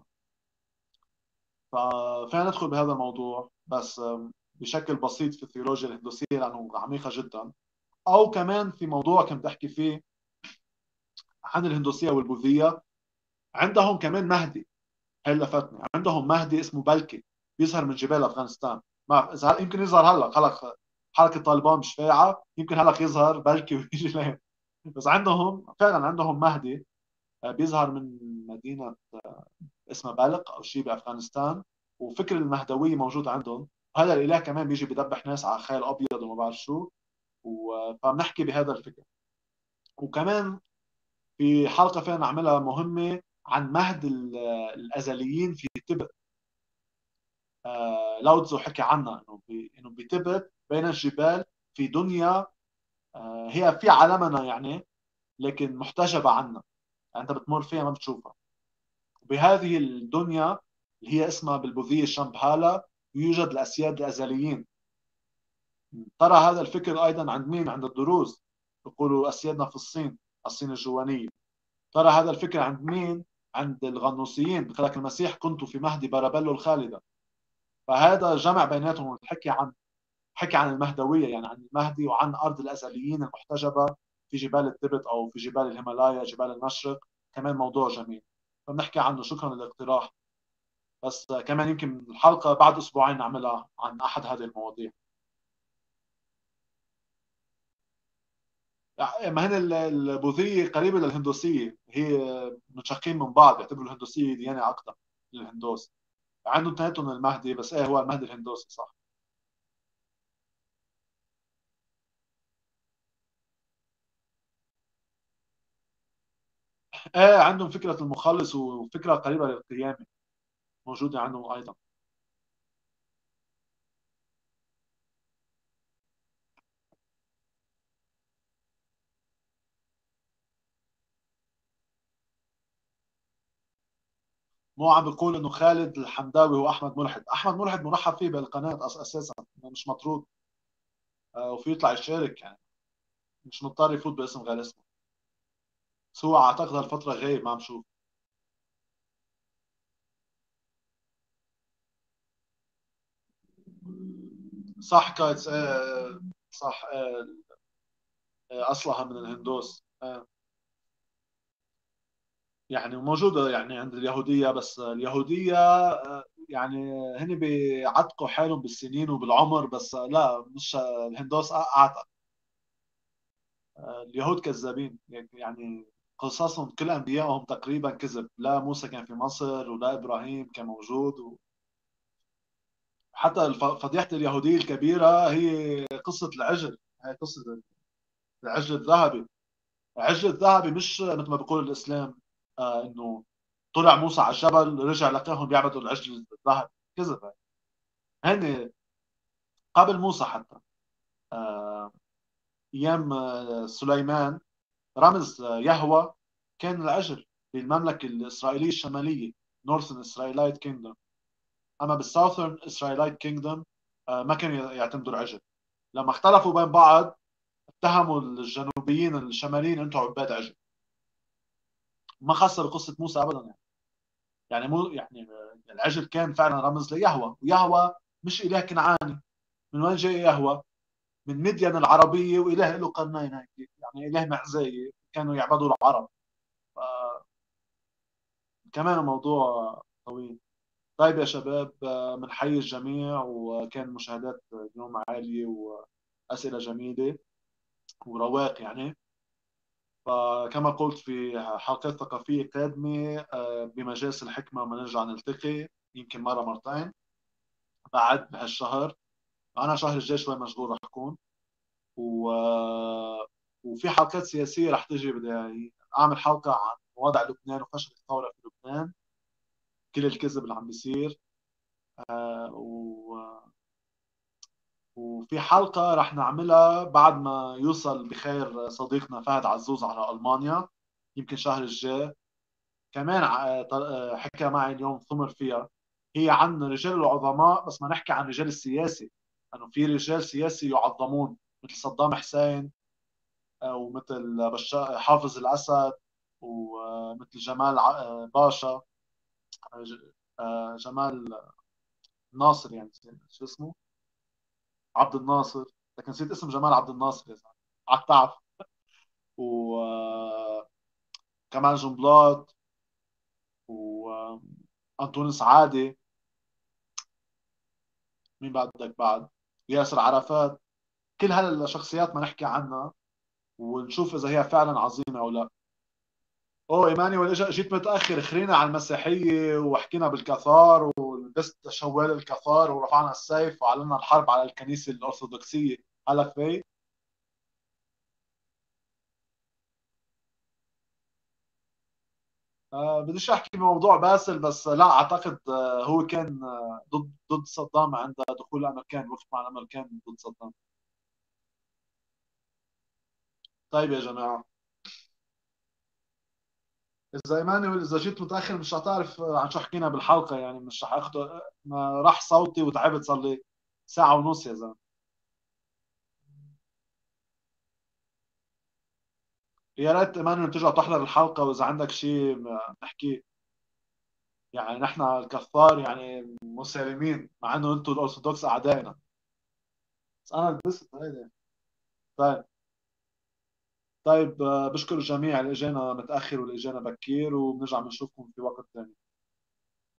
ففينا ندخل بهذا الموضوع بس آم، بشكل بسيط في الثيولوجيا الهندوسيه لانه عميقه جدا. او كمان في موضوع كنت احكي فيه عن الهندوسيه والبوذيه. عندهم كمان مهدي. هلا فاتني، عندهم مهدي اسمه بلكي، بيظهر من جبال افغانستان. ما بعرف اذا يمكن يظهر هلا، هلا حركه طالبان مش فايعه، يمكن هلا يظهر بلكي ويجي لين. بس عندهم فعلا عندهم مهدي آه، بيظهر من مدينه اسمها بالق او شيء بافغانستان. وفكر المهدويه موجود عندهم. هذا الاله كمان بيجي بيذبح ناس على خيل ابيض وما بعرف شو. و- فبنحكي بهذا الفكر. وكمان في حلقه فينا نعملها مهمه عن مهد ال- الازليين في تبت. آه، لاو تزو حكى عنها انه بي انه بتبت بين الجبال، في دنيا آه، هي في عالمنا يعني، لكن محتجبه عنا. يعني انت بتمر فيها ما بتشوفها. بهذه الدنيا اللي هي اسمها بالبوذيه شامبهالا، يوجد الاسياد الازليين. ترى هذا الفكر ايضا عند مين؟ عند الدروز. بيقولوا اسيادنا في الصين، الصين الجوانيه. ترى هذا الفكر عند مين؟ عند الغنوصيين. بيقول لك المسيح كنت في مهدي بارابيلو الخالده. فهذا جمع بيناتهم الحكي عن حكي عن المهدويه، يعني عن المهدي وعن ارض الازليين المحتجبه في جبال التبت او في جبال الهيمالايا، جبال المشرق. كمان موضوع جميل فبنحكي عنه. شكرا للاقتراح. بس كمان يمكن الحلقه بعد اسبوعين نعملها عن احد هذه المواضيع. يعني ما هن ال- البوذيه قريبه للهندوسيه، هي متشقين من بعض، يعتبروا الهندوسيه ديانه اقدم من الهندوس. عندهم اثنيناتهم المهدي، بس ايه هو المهدي الهندوسي صح. ايه، عندهم فكره المخلص وفكره قريبه للقيامه موجوده عندهم ايضا. مو عم بيقول انه خالد الحمداوي هو احمد ملحد. احمد ملحد مرحب فيه بالقناه أس- اساسا، مش مطرود. آه، وفيه يطلع يشارك يعني، مش مضطر يفوت باسم غير اسمه. بس هو اعتقد هالفتره غايب، ما عم شوف. صح كايتس، آه، صح، آه، آه، اصلها من الهندوس، آه، يعني موجوده يعني عند اليهوديه، بس اليهوديه آه، يعني هن بيعتقوا حالهم بالسنين وبالعمر، بس لا، مش الهندوس اعتق. اليهود كذابين يعني، قصصهم كل انبيائهم تقريبا كذب. لا موسى كان في مصر، ولا ابراهيم كان موجود. وحتى الف- فضيحه اليهوديه الكبيره هي قصه العجل. هي قصه العجل الذهبي. العجل الذهبي مش مثل ما بيقول الاسلام، آه انه طلع موسى على الجبل رجع لقاهم بيعبدوا العجل الذهبي. كذب. هن قبل موسى حتى، آه ايام آه، سليمان، رمز يهوه كان العجل بالمملكة الإسرائيلية الشمالية، Northern Israelite Kingdom. أما بالساوثرن Israelite Kingdom آه، ما كانوا يعتمدوا العجل. لما اختلفوا بين بعض اتهموا الجنوبيين الشماليين أنتم عباد عجل. ما خسر قصة موسى أبدا يعني. يعني مو يعني العجل كان فعلا رمز ليهوه، ويهوه مش إله كنعاني. من وين جاي يهوه؟ من مدين العربية، وإله له قرنين هيك، يعني إله معزية كانوا يعبدوا العرب. كمان موضوع طويل. طيب يا شباب، بنحيي الجميع، وكان مشاهدات اليوم عالية وأسئلة جميلة ورواق يعني. فكما قلت في حلقات ثقافية قادمة آه، بمجالس الحكمة بنرجع نلتقي، يمكن مرة مرتين بعد بهالشهر. أنا شهر الجاي شوي مشغول رح أكون، و... وفي حلقات سياسية رح تجي. بدي أعمل حلقة عن وضع لبنان وفشل الثورة في لبنان، كل الكذب اللي عم بيصير. آه، و... وفي حلقة رح نعملها بعد ما يوصل بخير صديقنا فهد عزوز على ألمانيا، يمكن شهر الجاي. كمان ع- ط- حكى معي اليوم ثمر فيها. هي عن رجال العظماء، بس ما نحكي عن رجال السياسي، أنه في رجال سياسي يعظمون مثل صدام حسين، آه، ومثل بشار حافظ الأسد، ومثل جمال ع- آه، باشا، آه، ج- آه، جمال ناصر يعني، شو اسمه، عبد الناصر. لكن نسيت اسم جمال عبد الناصر يا زلمه، على التعب. وكمان جنبلاط، وأنطونيوس عادي. مين بعدك بعد؟ ياسر عرفات. كل هالشخصيات ما نحكي عنها، ونشوف إذا هي فعلا عظيمة أو لا. اوه ايمانويل اجا، جيت متاخر، خرينا على المسيحيه وحكينا بالكثار، ولبست شوال الكثار، ورفعنا السيف واعلنا الحرب على الكنيسه الارثوذكسيه. هلا في. آه بديش احكي بموضوع باسل، بس لا اعتقد آه هو كان آه ضد ضد صدام عند دخول الامريكان، وقف مع الامريكان ضد صدام. طيب يا جماعه، اذا ايمانويل اذا جيت متاخر مش هتعرف آه، عن شو حكينا بالحلقه يعني، مش رح اخذ آه، ما راح صوتي وتعبت، صار لي ساعه ونص يا زلمه. يا ريت ايمانويل ترجع تحضر الحلقه، واذا عندك شيء نحكيه. يعني نحن الكفار يعني مسالمين، مع انه انتم الارثوذكس اعدائنا. بس انا لبست هيدا. طيب. طيب، آه، بشكر الجميع اللي اجانا متاخر واللي اجانا بكير، وبنرجع بنشوفكم في وقت ثاني.